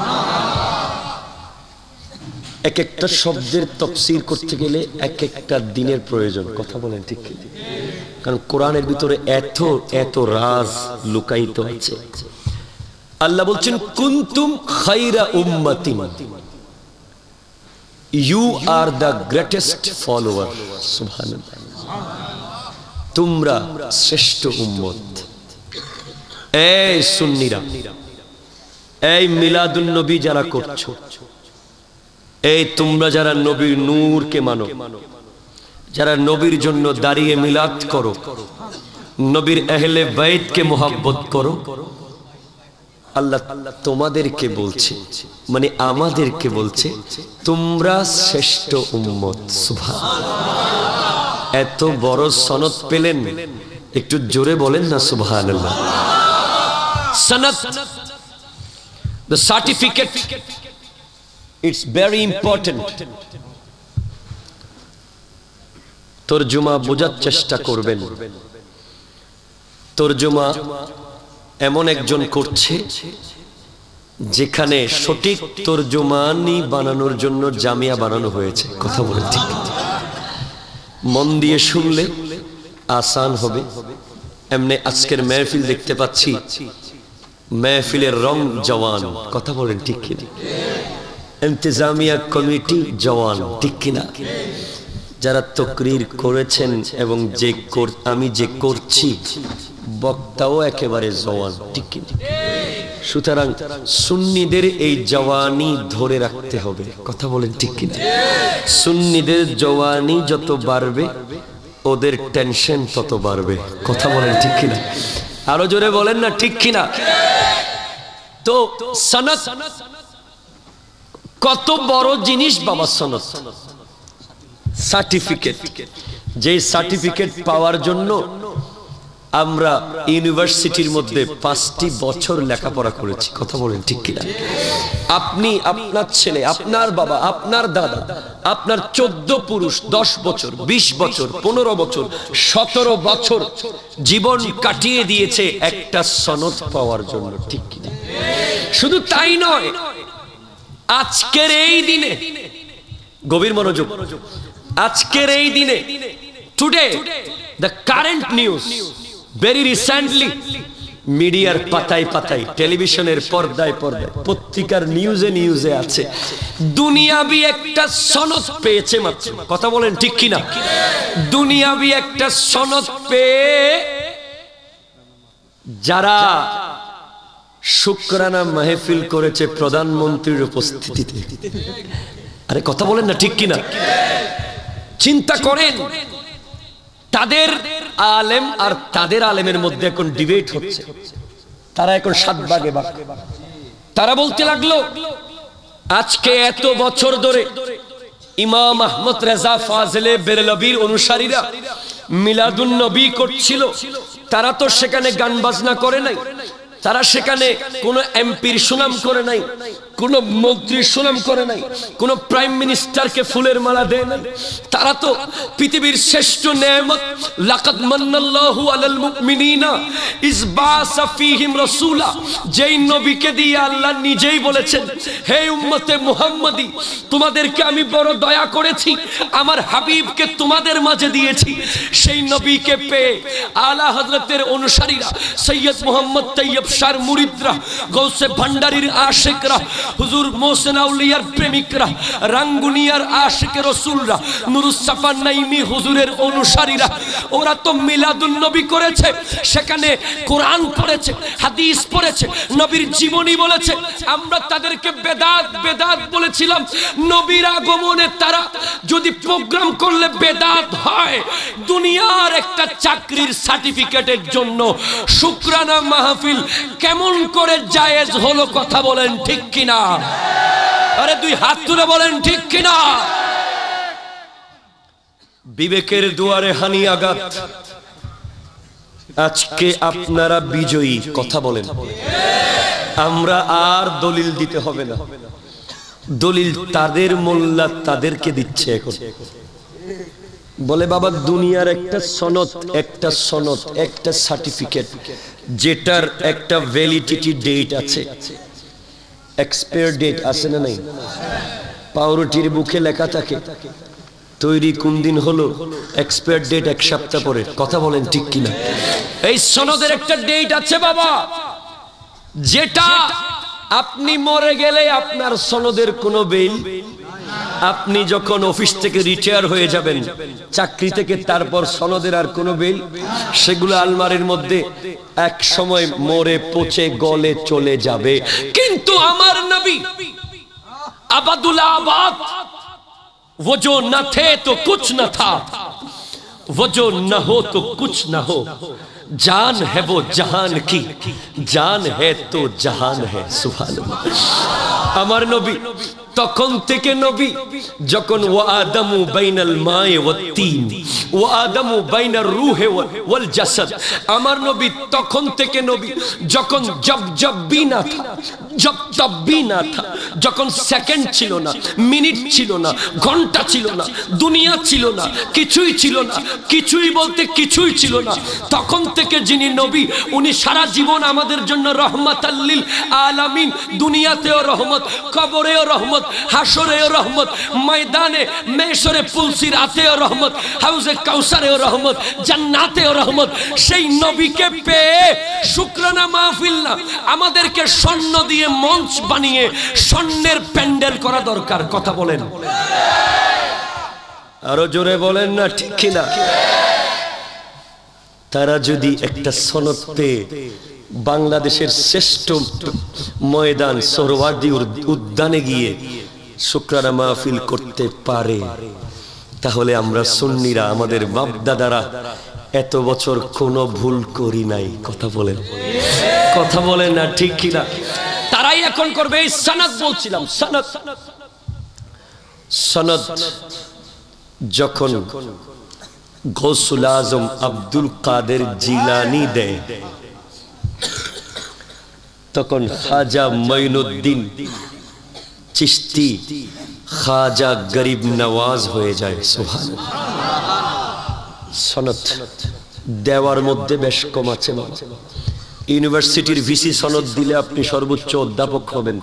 এক একটা শব্দের তাফসীর করতে গেলে এক একটা দিনের প্রয়োজন। কথা বলেন ঠিক কি? কারণ কোরআনের ভিতরে এত এত রাজ লুকায়িত আছে। আল্লাহ বলছেন কুনতুম খায়রা উম্মাতিন, you are the greatest follower. সুবহানাল্লাহ। তোমরা শ্রেষ্ঠ উম্মত। এই সুন্নিরা, এই মিলাদুন নবী যারা করছো, এই তোমরা যারা নবীর নূরকে মানো, যারা নবীর জন্য দাঁড়িয়ে মিলাদ করো, নবীর আহলে বাইতকে মুহাব্বত করো, আল্লাহ তোমাদেরকে বলছে, মানে আমাদেরকে বলছে তোমরা শ্রেষ্ঠ উম্মত। সুবহানাল্লাহ। এত বড় সনদ পেলেন, একটু জোরে বলেন না সুবহানাল্লাহ। সনদ, the certificate, it's very important. তরজমা বোঝার চেষ্টা করবেন। তরজমা এমন একজন করছে যেখানে সঠিক তরজমানি বানানোর জন্য জামিয়া বানানো হয়েছে। কথা বলে ঠিক? মন দিয়ে শুনলে আসান হবে। এমনি আজকের মেহফিল দেখতে পাচ্ছি, মেহফিলের রং জওয়ান। কথা বলেন ঠিক কিনা? ইন্তেজামিয়া কমিটি জওয়ান, ঠিক কিনা? যারা তকরির করেছেন এবং যে আমি যে করছি বক্তাও একেবারে জওয়ান, ঠিক কিনা? সুতরাং সুন্নিদের এই জওয়ানি ধরে রাখতে হবে। কথা বলেন ঠিক কিনা? সুন্নিদের জওয়ানি যত বাড়বে ওদের টেনশন তত বাড়বে। কথা বলেন ঠিক কিনা? আরো জোরে বলেন না ঠিক কিনা? তো সনদ কত বড় জিনিস বাবা। সনদ সার্টিফিকেট, যে সার্টিফিকেট পাওয়ার জন্য আমরা ইউনিভার্সিটির মধ্যে পাঁচটি বছর লেখাপড়া করেছি। কথা বলেন ঠিক কিনা? আপনি, আপনার ছেলে, আপনার বাবা, আপনার দাদা, আপনার চোদ্দ পুরুষ দশ বছর, বিশ বছর, পনেরো বছর, সতেরো বছর জীবন কাটিয়ে দিয়েছে একটা সনদ পাওয়ার জন্য, ঠিক কিনা? শুধু তাই নয়, আজকের এই দিনে, গভীর মনোযোগ, আজকের এই দিনে, today the current news, very recently মিডিয়ার পাতায় পাতায়, টেলিভিশনের পর্দায় পর্দায়, পত্রিকার নিউজে নিউজে আছে, দুনিয়াবি একটা সনদ পেয়েছে মাত্র। কথা বলেন ঠিক কিনা? দুনিয়াবি একটা সনদ পেয়ে যারা শুকরানা মাহফিল করেছে প্রধানমন্ত্রীর উপস্থিতিতে। আরে কথা বলেন না ঠিক কিনা? চিন্তা করেন, তাদের আলেম আর তাদের আলেমের মধ্যে এখন ডিবেট হচ্ছে। তারা এখন সাত ভাগে ভাগ। তারা বলতে লাগলো, আজকে এত বছর ধরে ইমাম আহমদ রেজা ফাজলে বেরলভীর অনুসারীরা মিলাদুন নবী করছিল, তারা তো সেখানে গান বাজনা করে নাই, তারা সেখানে কোন এমপির সুনাম করে নাই, কোন মন্ত্রীর সুনাম করে নাই, কোন প্রাইম মিনিস্টারকে ফুলের মালা দেয় নাই। তারা তো পৃথিবীর শ্রেষ্ঠ নেয়ামত লাকাদ মান্নাল্লাহু আলাল মুমিনিনা ইজ বাসা ফীহিম রাসূলা, যেই নবীকে দিয়ে আল্লাহ নিজেই বলেছেন, হে উম্মতে মুহাম্মাদি, তোমাদেরকে আমি বড় দয়া করেছি, আমার হাবিবকে তোমাদের মাঝে দিয়েছি। সেই নবীকে পেয়ে আলা হযরতের অনুসারীরা, সৈয়দ মুহাম্মদ তৈয়ব শাহর মুরিদরা, গৌসে ভান্ডারীর আশিকরা, হুজুর মোহসেন আউলিয়ার প্রেমিকরা, রাঙ্গুনিয়ার আশিকে রাসূলরা, নুরুস সাফা নাইমি হুজুরের অনুসারীরা, ওরা তো মিলাদুন নবী করেছে, সেখানে কোরআন পড়েছে, হাদিস পড়েছে, নবীর জীবনী বলেছে। আমরা তাদেরকে বেদাত বেদাত বলেছিলাম। নবীর আগমনে তারা যদি প্রোগ্রাম করলে বেদাত হয়, দুনিয়ার একটা চাকরির সার্টিফিকেটের জন্য শুকরানা মাহফিল কেমন করে জায়েজ হলো? কথা বলেন ঠিক কিনা? আরে দুই হাত তুলে বলেন ঠিক কিনা? বিবেকের দুয়ারে হানি আঘাত। আজকে আপনারা বিজয়ী। কথা বলেন। আমরা আর দলিল দিতে হবে না। দলিল তাদের মোল্লা তাদেরকে দিচ্ছে এখন। বলে বাবা, দুনিয়ার একটা সনদ, একটা সনদ, একটা সার্টিফিকেট, যেটার একটা ভ্যালিডিটি ডেট আছে, এক্সপায়ার ডেট আছে না নাই? পাউরুটির বুকে লেখা থাকে তৈরি কোন দিন হলো, এক্সপায়ার ডেট এক সপ্তাহ পরে। কথা বলেন ঠিক কিনা? এই সনদের একটা ডেট আছে বাবা, যেটা আপনি মরে গেলে আপনার সনদের কোনো বেল, আপনি যখন অফিস থেকে রিটায়ার হয়ে যাবেন চাকরি থেকে, তারপর সনদের আর কোনো বেল, সেগুলো আলমারির মধ্যে এক সময় মরে পচে গলে চলে যাবে। কিন্তু আমার নবী আবাদুল আবাদ, वो जो न थे तो कुछ न था, वो जो न हो तो कुछ न हो, जान है वो जहान की, जान है तो जहान है। सुभानाल्लाह। আমার নবী তখন থেকে নবী যখন ওয়া আদামু বাইনাল মায়ে ওয়াত তিন, ওয়া আদামু বাইনার রূহে ওয়াল জাসাদ, আমার নবী তখন থেকে নবী যখন জব জব বি না থা, জব তব বি না থা, যখন সেকেন্ড ছিল না, মিনিট ছিল না, ঘন্টা ছিল না, দুনিয়া ছিল না, কিছুই ছিল না, কিছুই বলতে কিছুই ছিল না, তখন থেকে যিনি নবী, উনি সারা জীবন আমাদের জন্য রহমাতাল লিল আলামিন। দুনিয়াতেও রহমত, কবরেও রহমত, হাসরেও রহমত, ময়দানে মেশরে পুলসিরাতেও রহমত, হাউজে কাউসারেও রহমত, জান্নাতেও রহমত। সেই নবীকে পেয়ে শুকরানা মাহফিল না, আমাদেরকে স্বর্ণ দিয়ে মঞ্চ বানিয়ে স্বর্ণের প্যান্ডেল করা দরকার। কথা বলেন। আরো জোরে বলেন না ঠিক কিনা? তারা যদি একটা সনদ পেয়ে বাংলাদেশের শ্রেষ্ঠ ময়দান সোহরাওয়ার্দী উদ্যানে গিয়ে শুকরানা মাহফিল করতে পারে, তাহলে আমরা সুন্নিরা, আমাদের বাপ দাদারা এত বছর কোনো ভুল করি নাই। কথা বলেন, কথা বলেন না ঠিক কিনা? তারাই এখন করবে। এই সনদ বলছিলাম, সনদ সনদ যখন গৌসুল আজম আব্দুল কাদের জিলানী দেয়, তখন খাজা মঈনুদ্দিন চিশতি খাজা গরিব নওয়াজ হয়ে যায়। সুবহানাল্লাহ। সনদ দেওয়ার মধ্যে বেশ কম আছে। ইউনিভার্সিটির ভিসি সনদ দিলে আপনি সর্বোচ্চ অধ্যাপক হবেন,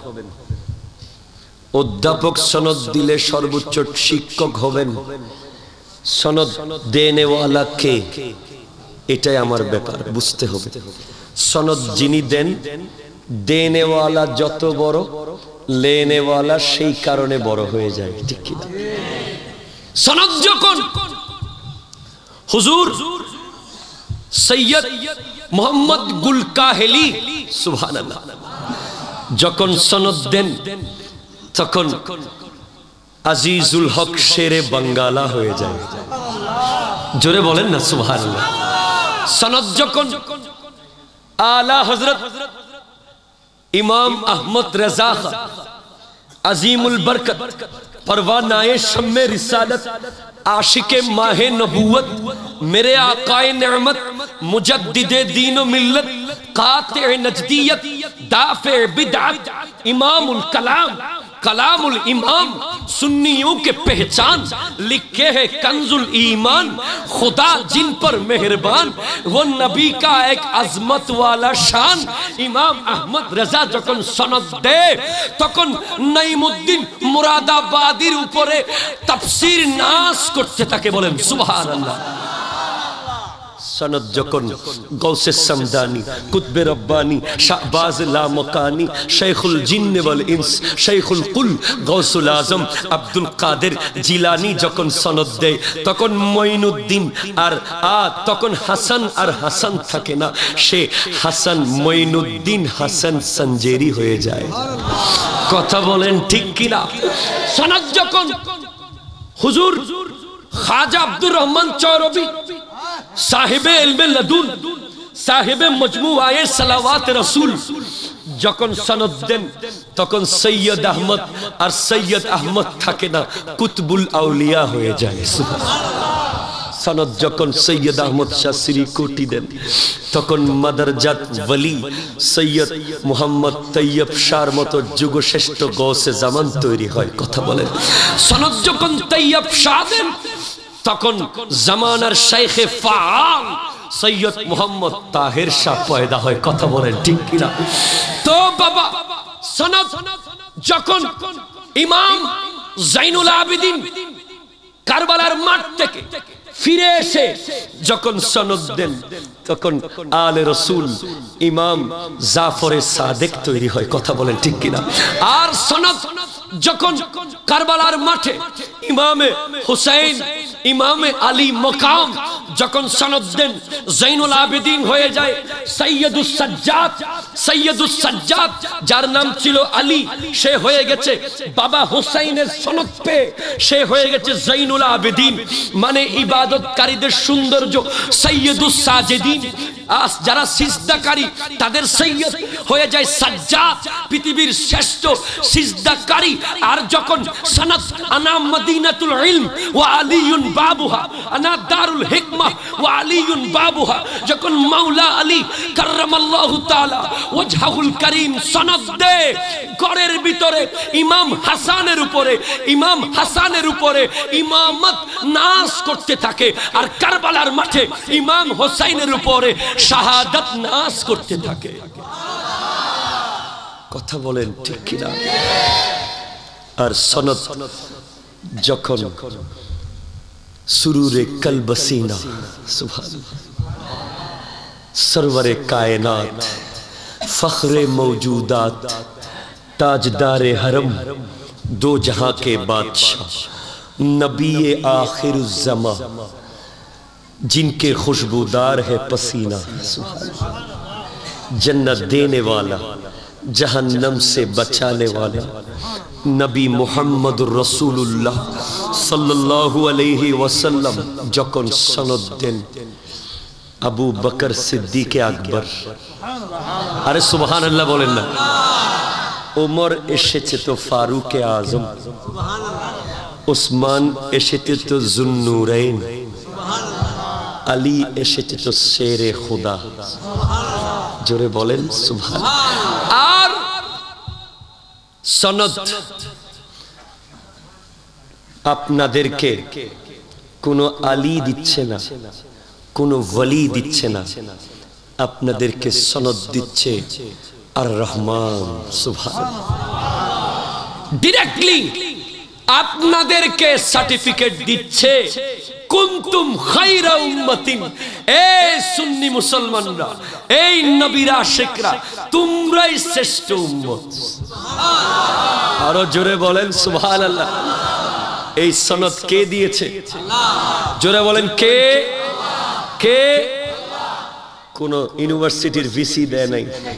অধ্যাপক সনদ দিলে সর্বোচ্চ শিক্ষক হবেন। সনদ দেনেওয়ালা কে, এটাই আমার ব্যাপার, বুঝতে হবে। সনদ যিনি দেন, দেনেওয়ালা যত বড়, লেনেওয়ালা সেই কারণে বড় হয়ে যায়। ঠিক কি? সনদ যখন হুজুর সৈয়দ মোহাম্মদ গুল কাহেলি, সুবহানাল্লাহ, যখন সনদ দেন তখন আজিজুল হক শেরে বাঙ্গালা হয়ে যায়। জোরে বলেন না সুবহানাল্লাহ। সনদ যখন আলা হযরত ইমাম আহমদ রেজা আজিমুল বরকত परवानाए शम्मे रिसालत आशिके माहे नबूवत मेरे आकाए नेमत मुजद्दिदे दीन व मिल्लत काते नजदियत दाफे बिदअत इमामुल कलाम कलामुल इमाम सुन्नियों के पहचान लिखे है कंजुल ईमान खुदा जिन पर मेहरबान वो नबी का एक अजमत वाला शान। इमाम अहमद रजा যখন সনদ দেয় তখন নাইমুদ্দিন মুরাদাবাদীর উপরে তাফসীর নাস করতে থাকে, বলেন সুবহানাল্লাহ। सनद जकन गौसे समदानी कुतबे रब्बानी शाहबाज लामकानी शेखुल जिन्न वल इंस शेखुल कुल गौसुल आजम अब्दुल कादिर जिलानी जकन सनद दे तकन मोइनुद्दीन और आ तकन हसन और हसन থাকে না, সে হাসান মোইনুদ্দিন হাসান সঞ্জেরি হয়ে যায়। কথা বলেন ঠিক কি না? সনদ যখন হুজুর খাজা আব্দুর রহমান চৌরবি साहिबे इल्मे लदुन साहिबे मजमुआए सलावात रसूल যখন সনদ দেন তখন সৈয়দ আহমদ আর সৈয়দ আহমদ থাকে না, কুতবুল আউলিয়া হয়ে যায়। সনদ যখন সৈয়দ আহমদ শাহ শ্রী কোটি দেন তখন মাদারজাত ওলি সৈয়দ মুহাম্মদ তৈয়ব শাহর মতো যুগশ্রেষ্ঠ গৌসে জামান তৈরি হয়। কথা বলেন। সনদ যখন তৈয়ব শাহ দেন তখন জামানার শাইখে ফাআল সৈয়দ মুহাম্মদ তাহের শাহ পয়দা হয়। কথা বলেন ঠিক কি না? তো বাবা সনদ যখন ইমাম জাইনুল আবেদিন কারবালার মাঠ থেকে ফিরে এসে যখন সনদ দেন তখন আলে রাসূল ইমাম জাফর সাদেক তৈরি হয়। কথা বলেন ঠিক কি না? আর সনদ যখন কারবালার মাঠে ইমামে হুসাইন ইমামে আলী মকাম যখন সনদ দেন জাইনুল আবেদিন হয়ে যায় সৈয়দুস সাজ্জাদ। সৈয়দুস সাজ্জাদ যার নাম ছিল আলী সে হয়ে গেছে বাবা হুসাইনের সনদ পেয়ে সে হয়ে গেছে জাইনুল আবেদিন, মানে ইবাদতকারীদের সৌন্দর্য সৈয়দুস সাজিদিন। যারা সিজদাকারী তাদের সৈয়দ হয়ে যায় সাজ্জাদ, পৃথিবীর শ্রেষ্ঠ সিজদাকারী। আর যখন সনদ আনা মদিনাতুল ইলম ওয়া আলীউন বাবুহা আনা দারুল হিকমা ওয়া আলীউন বাবুহা, যখন মাওলা আলী কাররামাল্লাহু তাআলা ওয়াজহুল করিম সনদ দে ঘরের ভিতরে ইমাম হাসানের উপরে ইমাম হাসানের উপরে ইমামত নাস করতে থাকে, আর কারবালার মাঠে ইমাম হোসাইনের উপরে শাহাদাত নাস করতে থাকে। কথা বলেন ঠিক কি না? আর সনদ যখন সুরুরে কলবসিনা সুবহানাল্লাহ सरवरे कायनात फख्रे मौजूदात ताजदारे हरम दो जहां के बादशाह नबीए आखिरुज़्ज़मा जिनके खुशबूदार है पसीना, जन्नत देने वाला जहन्नम से बचाने वाला नबी मुहम्मद रसूलुल्लाह सल्लल्लाहु अलैहि वसल्लम যখন সনদ দেন আবু বকর সিদ্দিক আকবর, আরে সুবহানাল্লাহ বলেন না। ওমর এসেছে তো ফারুক আজম, উসমান এসেছে তো জুন্নুরাইন, আলী এসেছে তো শেরে খুদা। জোরে বলেন সুবহানাল্লাহ। আর সনদ আপনাদেরকে কোনো আলী দিচ্ছে না, কোনো ওয়ালি দিচ্ছে না, আপনাদেরকে সনদ দিচ্ছে আর রহমান সুবহানাল্লাহ। ডাইরেক্টলি আপনাদেরকে সার্টিফিকেট দিচ্ছে কুনতুম খায়রা উম্মাতিন, এই সুন্নি মুসলমানরা, এই নবীর আশিকরা তোমরাই শ্রেষ্ঠ উম্মত। আরো জোরে বলেন সুবহানাল্লাহ। এই সনদ কে দিয়েছে? জোরে বলেন কে? কে? কোন ইউনিভার্সিটির ভিসি দেয় নাই,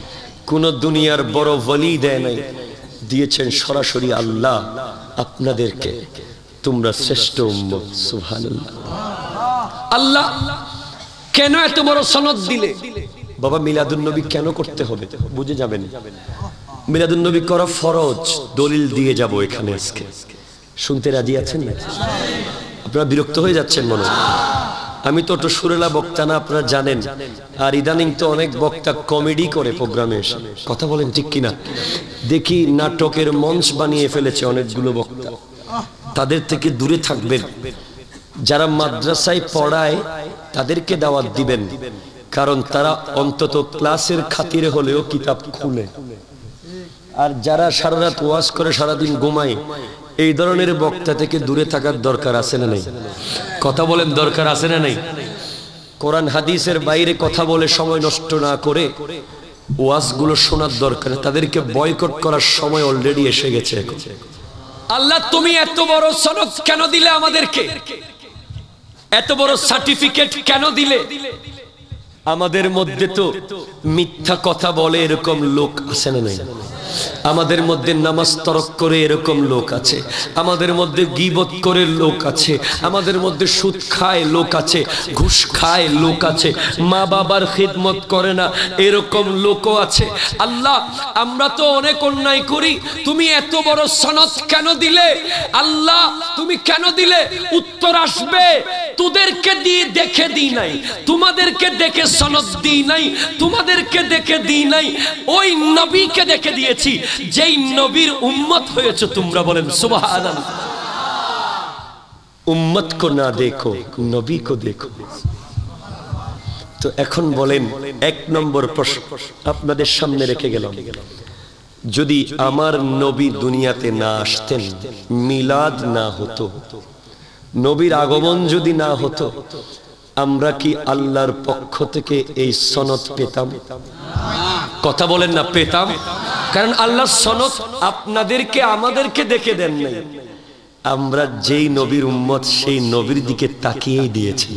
কোন দুনিয়ার বড় ওয়ালি দেয় নাই, দিয়েছেন সরাসরি আল্লাহ আপনাদেরকে। তোমরা শ্রেষ্ঠ উম্মত। সুবহানাল্লাহ। আল্লাহ কেন এত বড় সনদ দিলে? বাবা মিলাদুন নবী কেন করতে হবে বুঝে যাবেন। মিলাদুন নবী করা ফরজ, দলিল দিয়ে যাব এখানে আজকে। শুনতে রাজি আছেন না? আপনারা বিরক্ত হয়ে যাচ্ছেন মনে হয়। আমি তো একটু সুরেলা বক্তা না, আপনারা জানেন। আর ইদানিং তো অনেক বক্তা কমেডি করে প্রোগ্রামে এসে, কথা বলেন ঠিক কিনা? দেখি নাটকের মঞ্চ বানিয়ে ফেলেছে অনেকগুলো বক্তা। তাদের থেকে দূরে থাকবেন। যারা মাদ্রাসায় পড়ায় তাদেরকে দাওয়াত দিবেন, কারণ তারা অন্তত ক্লাসের খাতিরে হলেও কিতাব খুলে। আর যারা সারা রাত ওয়াজ করে সারাদিন ঘুমায়, এই ধরনের বক্তা থেকে দূরে থাকার দরকার আছে না নেই? কথা বলেন, দরকার আছে না নেই? কোরআন হাদিসের বাইরে কথা বলে সময় নষ্ট না করে ওয়াজগুলো শোনার দরকার। তাদেরকে বয়কট করার সময় অলরেডি এসে গেছে এখন। আল্লাহ তুমি এত বড় সনদ কেন দিলে আমাদেরকে? এত বড় সার্টিফিকেট কেন দিলে? আমাদের মধ্যে তো মিথ্যা কথা বলে এরকম লোক আছে না নাই? আমাদের মধ্যে নামাজ তরক করে এরকম লোক আছে, আমাদের মধ্যে গীবত করে লোক আছে, আমাদের মধ্যে সুদ খায় লোক আছে, ঘুষ খায় লোক আছে, মা বাবার খিদমত করে না এরকম লোকও আছে। আল্লাহ আমরা তো অনেক অন্যায় করি, তুমি এত বড় সনদ কেন দিলে? আল্লাহ তুমি কেন দিলে? উত্তর আসবে, তোদেরকে দিয়ে দেখে দিই নাই, তোমাদেরকে দেখে সনদ দিই নাই, তোমাদেরকে দেখে দিই নাই, ওই নবীকে দেখে দিয়েছি যেই নবীর উম্মত হয়েছে তোমরা। বলেন সুবহানাল্লাহ। উম্মত কো না দেখো, নবী কো দেখো। তো এখন বলেন, এক নম্বর প্রশ্ন আপনাদের সামনে রেখে গেলাম, যদি আমার নবী দুনিয়াতে না আসতেন, মিলাদ না হতো, নবীর আগমন যদি না হতো, আমরা কি আল্লাহর পক্ষ থেকে এই সনদ পেতাম? কথা বলেন না, পেতাম? কারণ আল্লাহ সনদ আপনাদেরকে আমাদেরকে দেখে দেন নাই, আমরা যেই নবীর উম্মত সেই নবীর দিকে তাকিয়েই দিয়েছি।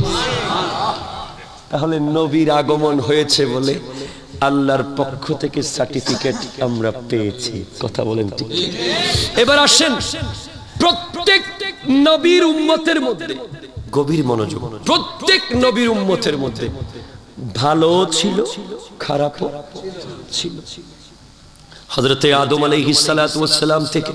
তাহলে নবীর আগমন হয়েছে বলে আল্লাহর পক্ষ থেকে সার্টিফিকেট আমরা পেয়েছি। কথা বলেন ঠিক? এবার আসেন, প্রত্যেক নবীর উম্মতের মধ্যে গভীর মনোযোগ, প্রত্যেক নবীর উম্মতের মধ্যে ভালো ছিল, খারাপও ছিল। হযরতে আদম আলাইহিস সালাতু ওয়াস সালাম থেকে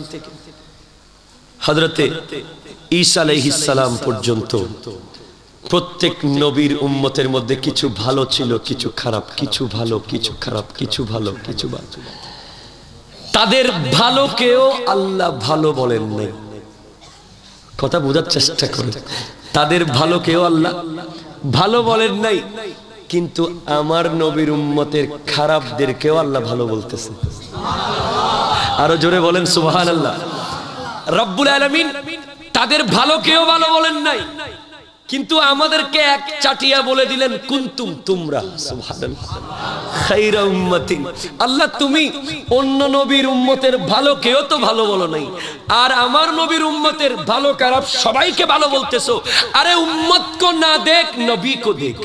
হযরতে ঈসা আলাইহিস সালাম পর্যন্ত প্রত্যেক নবীর উম্মতের মধ্যে কিছু ভালো ছিল, কিছু খারাপ, কিছু ভালো, কিছু খারাপ, কিছু ভালো, কিছু ভালো। তাদের ভালোকেও আল্লাহ ভালো বলেন নাই। কথা বোঝার চেষ্টা করুন, তাদের ভালোকেও আল্লাহ ভালো বলেন নাই, কিন্তু আমার নবীর উম্মতের খারাপদেরকেও আল্লাহ ভালো বলতেছে। আরো জোরে বলেন সুবহানাল্লাহ। রব্বুল আলামিন তাদের ভালোকেও ভালো বলেন নাই, কিন্তু আমাদেরকে এক চাটিয়া বলে দিলেন কুনতুম, তোমরা। সুবহানাল্লাহ। খায়রা উম্মাতিন। আল্লাহ তুমি অন্য নবীর উম্মতের ভালোকেও তো ভালো বলো নাই, আর আমার নবীর উম্মতের ভালো খারাপ সবাইকে ভালো বলতেছো। আরে উম্মত কো না দেখ, নবী কো দেখ।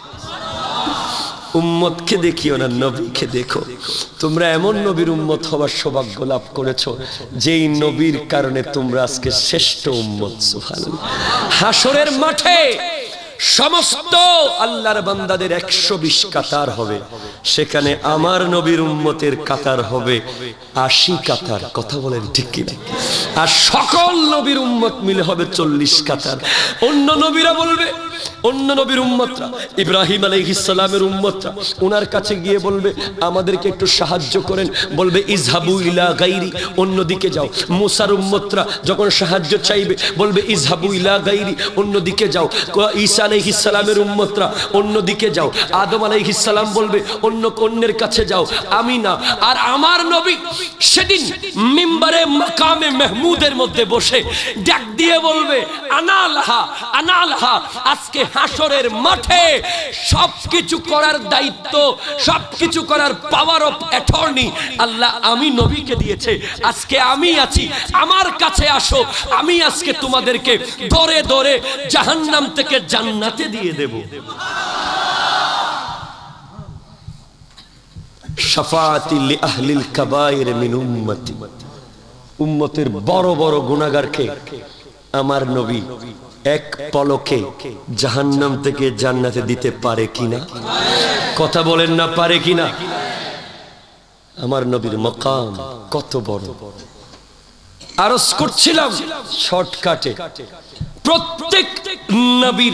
উম্মতকে দেখিও না, নবীকে দেখো। তোমরা এমন নবীর উম্মত হওয়ার সৌভাগ্য লাভ করেছো যেই নবীর কারণে তোমরা আজকে শ্রেষ্ঠ উম্মত। সুবহানাল্লাহ। হাসরের মাঠে সমস্ত আল্লাহর বান্দাদের একশো বিশ কাতার হবে, সেখানে আমার নবীর উম্মতের কাতার হবে আশি কাতার। কথা বলেন ঠিক কিনা? আর সকল নবীর উম্মত মিলে হবে চল্লিশ কাতার। অন্য নবীরা বলবে, অন্য নবীর উম্মতরা, ইব্রাহিম আলাইহিস সালামের উম্মতরা ওনার কাছে গিয়ে বলবে আমাদেরকে একটু সাহায্য করেন, বলবে ইযহাবু ইলা গায়রি, অন্যদিকে যাও। মুসার উম্মতরা যখন সাহায্য চাইবে বলবে ইযহাবু ইলা গায়রি, অন্যদিকে যাও। ঈসা আলাইহিস সালামের উম্মতরা অন্যদিকে যাও। আদম আলাইহিস সালাম বলবে অন্য অন্যের কাছে যাও, আমি না। আর আমার নবী সেদিন মিম্বারে মাকামে মাহমুদের মধ্যে বসে ডাক দিয়ে বলবে আনালহা আনালহা। আজকে হাসরের মাঠে সবকিছু করার দায়িত্ব, সবকিছু করার পাওয়ার অফ অ্যাটর্নি আল্লাহ আমি নবীকে দিয়েছে। আজকে আমি আছি, আমার কাছে আসো, আমি আজকে তোমাদেরকে ধরে ধরে জাহান্নাম থেকে জান্নাতে দিয়ে দেব। শাফাআতি লি আহলিল কাবায়ের মিন উম্মতি, উম্মতের বড় বড় গুনাহগারকে আমার নবী এক পলকে জাহান্নাম থেকে জান্নাতে দিতে পারে কিনা? কথা বলেন না, পারে কিনা? আমার নবীর মাকাম কত বড়। আরজ করছিলাম শর্টকাটে, প্রত্যেক নবীর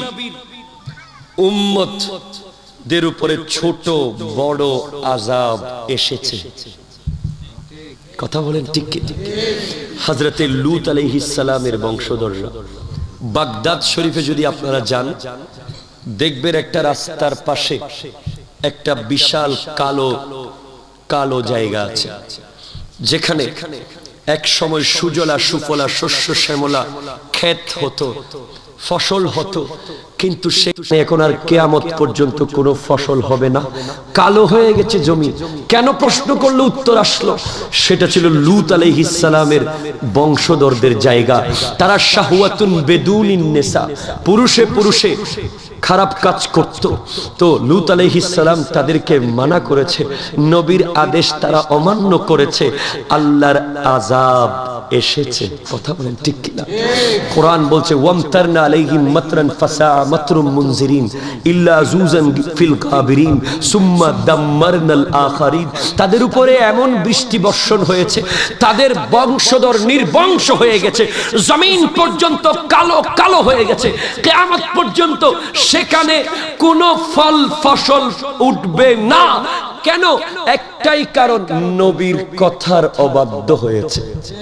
উম্মতদের উপরে ছোট বড় আযাব এসেছে। কথা বলেন ঠিক কি? হযরতে লূত আলাইহিস সালামের বংশধররা বাগদাদ শরীফে যদি আপনারা যান, দেখবেন একটা রাস্তার পাশে একটা বিশাল কালো কালো জায়গা আছে, যেখানে এক সময় সুজলা সুফলা শস্য শ্যামলা ক্ষেত হতো, ফসল হতো, কিন্তু সেখানে এখন আর কিয়ামত পর্যন্ত কোনো ফসল হবে না, কালো হয়ে গেছে জমি। কেন প্রশ্ন করলে উত্তর আসলো, সেটা ছিল লূত আলাইহিস সালামের বংশধরদের জায়গা। তারা শাহওয়াতুন বেদুনিন নিসা, পুরুষে পুরুষে খারাপ কাজ করত। তো লূত আলাইহিস সালাম তাদেরকে মানা করেছে, নবীর আদেশ তারা অমান্য করেছে, আল্লাহর আযাব এসেছে। কথা বলেন ঠিক কিনা? কোরআন বলছে ওয়ামতারনা আলাইহিম মাতরান ফাসা মাতরুম মুনজিরিন ইল্লা জুজান ফিল কাবিরিন সুম্মা দাম্মারনাল আখারিন। তাদের উপরে এমন বৃষ্টি বর্ষণ হয়েছে, তাদের বংশধর নির্বংশ হয়ে গেছে, জমিন পর্যন্ত কালো কালো হয়ে গেছে, কিয়ামত পর্যন্ত সেখানে কোনো ফল ফসল উঠবে না। কেন? একটাই কারণ, নবীর কথার অবাধ্য হয়েছে।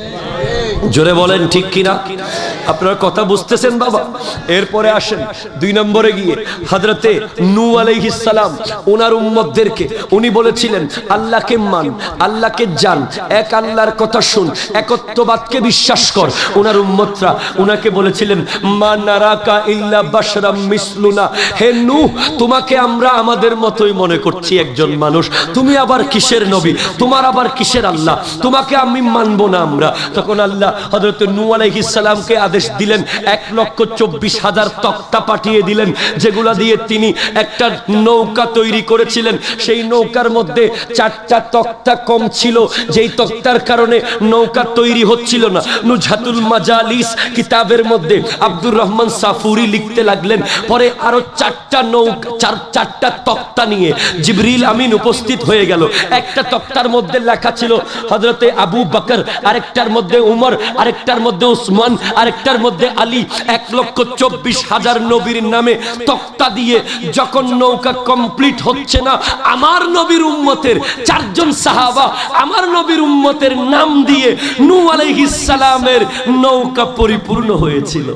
জোরে বলেন ঠিক কিনা? আপনারা কথা বুঝতেছেন বাবা? এরপরে আসেন দুই নম্বরে গিয়ে, হযরতে নূহ আলাইহিস সালাম ওনার উম্মতদেরকে উনি বলেছিলেন আল্লাহকে মান, আল্লাহকে জান, এক আল্লাহর কথা শুন, একত্ববাদকে বিশ্বাস কর। ওনার উম্মতরা উনাকে বলেছিলেন মা নারাকা ইল্লা বাশরাম মিসলুনা, হে নূহ তোমাকে আমরা আমাদের মতোই মনে করছি, একজন মানুষ, তুমি আবার কিসের নবী, তোমার আবার কিসের আল্লাহ, তোমাকে আমি মানবো না আমরা। তখন আল্লাহ হযরত নূহ আলাইহিস সালামকে আদেশ দিলেন, এক লক্ষ চব্বিশ হাজার তক্তা পাঠিয়ে দিলেন, যেগুলা দিয়ে তিনি একটা নৌকা তৈরি করেছিলেন। সেই নৌকার মধ্যে চারটা তক্তা কম ছিল, যেই তক্তার কারণে নৌকা তৈরি হচ্ছিল না। নুজহাতুল মাজালিস কিতাবের মধ্যে আব্দুর রহমান সাফুরি লিখতে লাগলেন, পরে আরো চারটা নৌকা চার চারটা তক্তা নিয়ে জিবরিল আমিন উপস্থিত হয়ে গেল। একটা তক্তার মধ্যে লেখা ছিল হযরতে আবু বকর, আরেকটার মধ্যে উমর, আরেকটার মধ্যে উসমান, আরেকটার মধ্যে আলী। এক লক্ষ চব্বিশ হাজার নবীর নামে তক্তা দিয়ে যখন নৌকা কমপ্লিট হচ্ছে না, আমার নবীর উম্মতের চারজন সাহাবা আমার নবীর উম্মতের নাম দিয়ে নূহ আলাইহিস সালামের নৌকা পরিপূর্ণ হয়েছিল।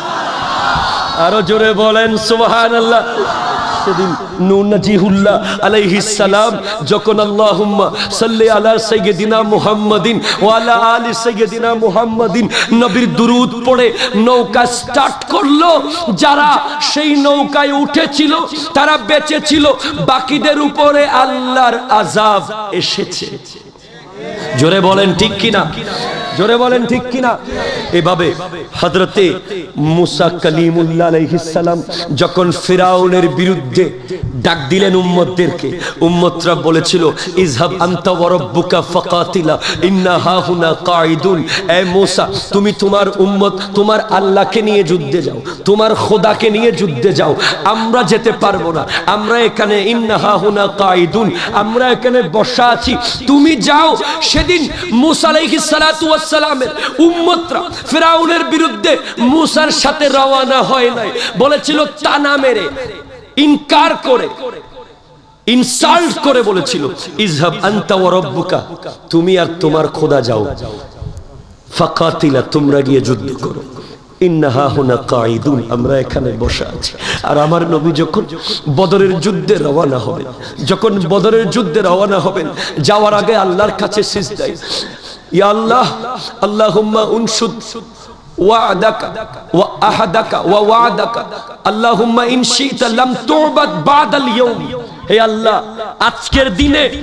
আরো জোরে বলেন সুবহানাল্লাহ। সেদিন নূহ নাজিহুল্লাহ আলাইহিস সালাম যখন আল্লাহুম্মা সাল্লি আলা সাইয়্যিদিনা মুহাম্মাদিন ওয়া আলা আলি সাইয়্যিদিনা মুহাম্মাদিন নবীর দুরূদ পড়ে নৌকা স্টার্ট করলো, যারা সেই নৌকায় উঠেছিল তারা বেঁচে ছিল, বাকিদের উপরে আল্লাহর আযাব এসেছে। জোরে বলেন ঠিক কিনা? জোরে বলেন ঠিক কিনা? এভাবে হযরতে মুসা কালিমুল্লাহ আলাইহিস সালাম যখন ফিরাউনের বিরুদ্ধে ডাক দিলেন উম্মতদেরকে, উম্মতরা বলেছিল ইযহাব আনতা ওয়া রাব্বুকা ফাকাতিলা ইন্না হাহুনা কাঈদুন। এ মুসা, তুমি তোমার উম্মত তোমার আল্লাহকে নিয়ে যুদ্ধে যাও, তোমার খোদাকে নিয়ে যুদ্ধে যাও, আমরা যেতে পারবো না, আমরা এখানে ইন্না হাহুনা কাঈদুন, আমরা এখানে বসা আছি, তুমি যাও। সেদিন মুসা আলাইহিস সালাতু ওয়াস সালামের উম্মতরা ফিরাউনের বিরুদ্ধে মুসার সাথে রওনা হয় নাই, বলেছিল তানা মেরে, ইনকার করে, ইনসাল্ট করে বলেছিল ইযহাব আনতা ওয়া রাব্বুকা, তুমি আর তোমার খোদা যাও, ফাকাতিলা, তোমরা গিয়ে যুদ্ধ করো, ইন্নাহা হুনা কাঈদুন, আমরা এখানে বসে আছি। আর আমার নবী যখন বদরের যুদ্ধে রওনা হবেন, যখন বদরের যুদ্ধে রওনা হবেন, যাওয়ার আগে আল্লাহর কাছে সিজদায়, ইয়া আল্লাহ, আল্লাহুম্মা উনশুদ ওয়াদাকা ওয়া আহাদাকা ওয়া ওয়াদাকা আল্লাহুম্মা ইন শি'তা লাম তু'বাদ বাদাল ইয়াউম। হে আল্লাহ, আজকের দিনে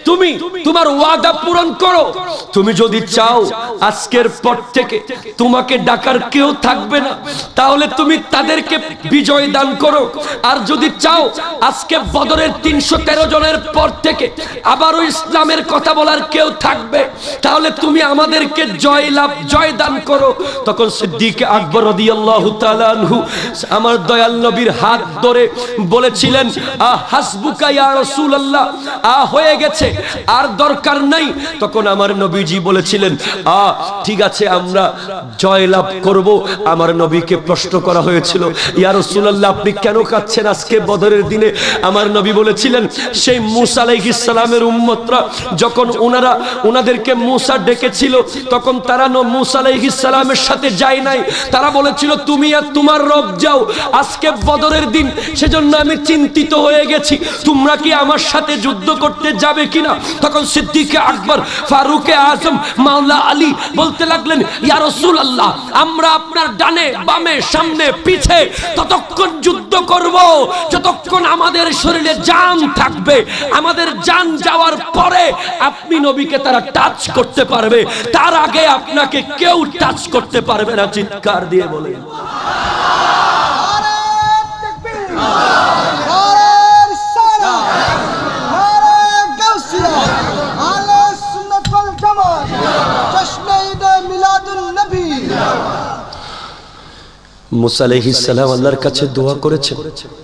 তুমি তোমার ওয়াদা পূরণ করো। তুমি যদি চাও আজকের পর থেকে তোমাকে ডাকার কেউ থাকবে না, তাহলে তুমি তাদেরকে বিজয় দান করো। আর যদি চাও আজকে বদরের তিনশো তেরো জনের পর থেকে আবারও ইসলামের কথা বলার কেউ থাকবে, তাহলে তুমি আমাদেরকে জয় লাভ জয় দান করো। তখন সিদ্দিক আকবর রাদিয়াল্লাহু তাআলা আনহু আমার দয়াল নবীর হাত ধরে বলেছিলেন, আহ হাসবুকা ইয়া রাসূলুল্লাহ, আ হয়ে গেছে, আর দরকার নাই। তখন আমার নবীজি বলেছিলেন, আ ঠিক আছে, আমরা জয় লাভ করব। আমার নবীকে প্রশ্ন করা হয়েছিল, ইয়া রাসূলুল্লাহ আপনি কেন কাঁদছেন আজকে বদরের দিনে? আমার নবী বলেছিলেন, সেই মূসা আলাইহিস সালামের উম্মতরা যখন ওনারা ওনাদেরকে মূসা ডেকেছিল, তখন তারা মূসা আলাইহিস সালামের সাথে যায় নাই। তারা বলেছিল তুমি আর তোমার রব যাও, আজকে বদরের দিন, সেজন্য আমি চিন্তিত হয়ে গেছি, তোমরা কি আমার সাথে যুদ্ধ করতে যাবে কিনা? তখন সিদ্দিক আকবর, ফারুক আজম, মাওলা আলী বলতে লাগলেন, ইয়া রাসূলুল্লাহ আমরা আপনার ডানে বামে সামনে পিছে ততক্ষণ যুদ্ধ করব যতক্ষণ আমাদের শরীরে জান থাকবে। আমাদের জান যাওয়ার পরে আপনি নবীকে তারা টাচ করতে পারবে, তার আগে আপনাকে কেউ টাচ করতে পারবে না। চিৎকার দিয়ে বলেন মুসা আলাইহিস সালাম আল্লাহর কাছে দোয়া করেছেন,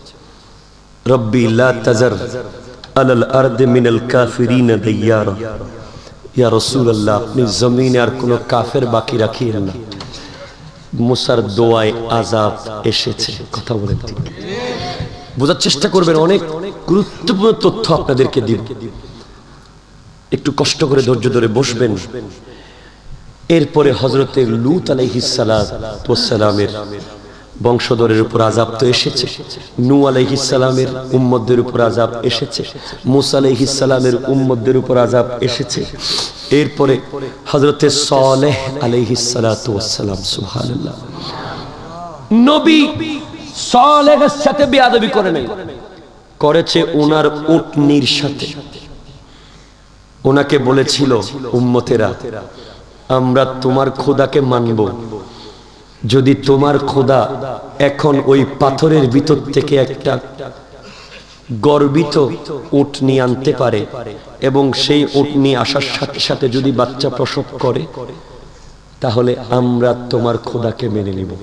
রব্বি লা তাজার আলাল আরদি মিনাল কাফিরিন দাইয়ারা। ইয়া রাসূলুল্লাহ আপনি জমিনে আর কোনো কাফের বাকি রাখিয়েন না। মুসার দোয়ায় আযাব এসেছে। কথা বলেন ঠিক, বোঝার চেষ্টা করবেন, অনেক গুরুত্বপূর্ণ তথ্য আপনাদেরকে দিব, একটু কষ্ট করে ধৈর্য ধরে বসবেন। এরপরে হযরতে লূত আলাইহিস সালাতু ওয়াস সালামের বংশধরের উপর আযাব তো এসেছে, নূহ আলাইহিস সালামের উম্মতদের উপর আযাব এসেছে, মূসা আলাইহিস সালামের উম্মতদের উপর আযাব এসেছে। এরপরে হযরতে সালেহ আলাইহিস সালাতু ওয়াস সালাম, সুবহানাল্লাহ, নবী সালেহের সাথে বেয়াদবি করে নাই, করেছে ওনার উটনির সাথে। ওনাকে বলেছিল, উম্মতেরা আমরা তোমার খোদাকে মানব যদি তোমার খোদা এখন ওই পাথরের ভিতর থেকে একটা গর্বিত উটনি আনতে পারে এবং সেই উটনি আসার সাথে সাথে যদি বাচ্চা প্রসব করে, তাহলে আমরা তোমার খোদাকে মেনে নিব।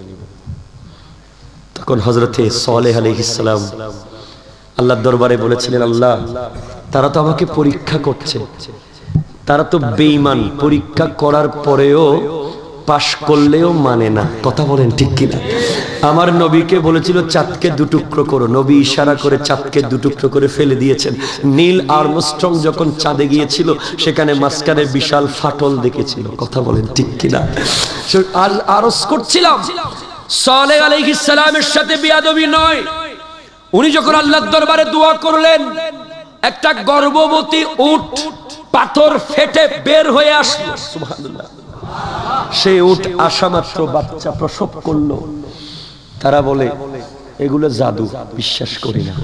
তখন হযরতে সালেহ আলাইহিস সালাম আল্লাহর দরবারে বলেছিলেন, আল্লাহ তারা তো আমাকে পরীক্ষা করছে, তারা তো বেঈমান, পরীক্ষা করার পরেও পাশ করলেও মানে না। কথা বলেন ঠিক কিনা? আমার নবীকে বলেছিল চাঁদকে দুটুকরো করো, নবী ইশারা করে চাঁদকে দুটুকরো করে ফেলে দিয়েছেন। নীল আর্মস্ট্রং যখন চাঁদে গিয়েছিল সেখানে মাঝখানে বিশাল ফাটল দেখেছিল। কথা বলেন ঠিক কিনা? আর আরজ করছিলাম সালেহ আলাইহিস সালামের সাথে বিয়াদবি নয়। উনি যখন আল্লাহর দরবারে দোয়া করলেন, একটা গর্ভবতী উট পাথর ফেটে বের হয়ে আসলো, সুবহানাল্লাহ। সেই উট আসা মাত্র বাচ্চা প্রসব করলো। তারা বলে এগুলো জাদু, বিশ্বাস করি না।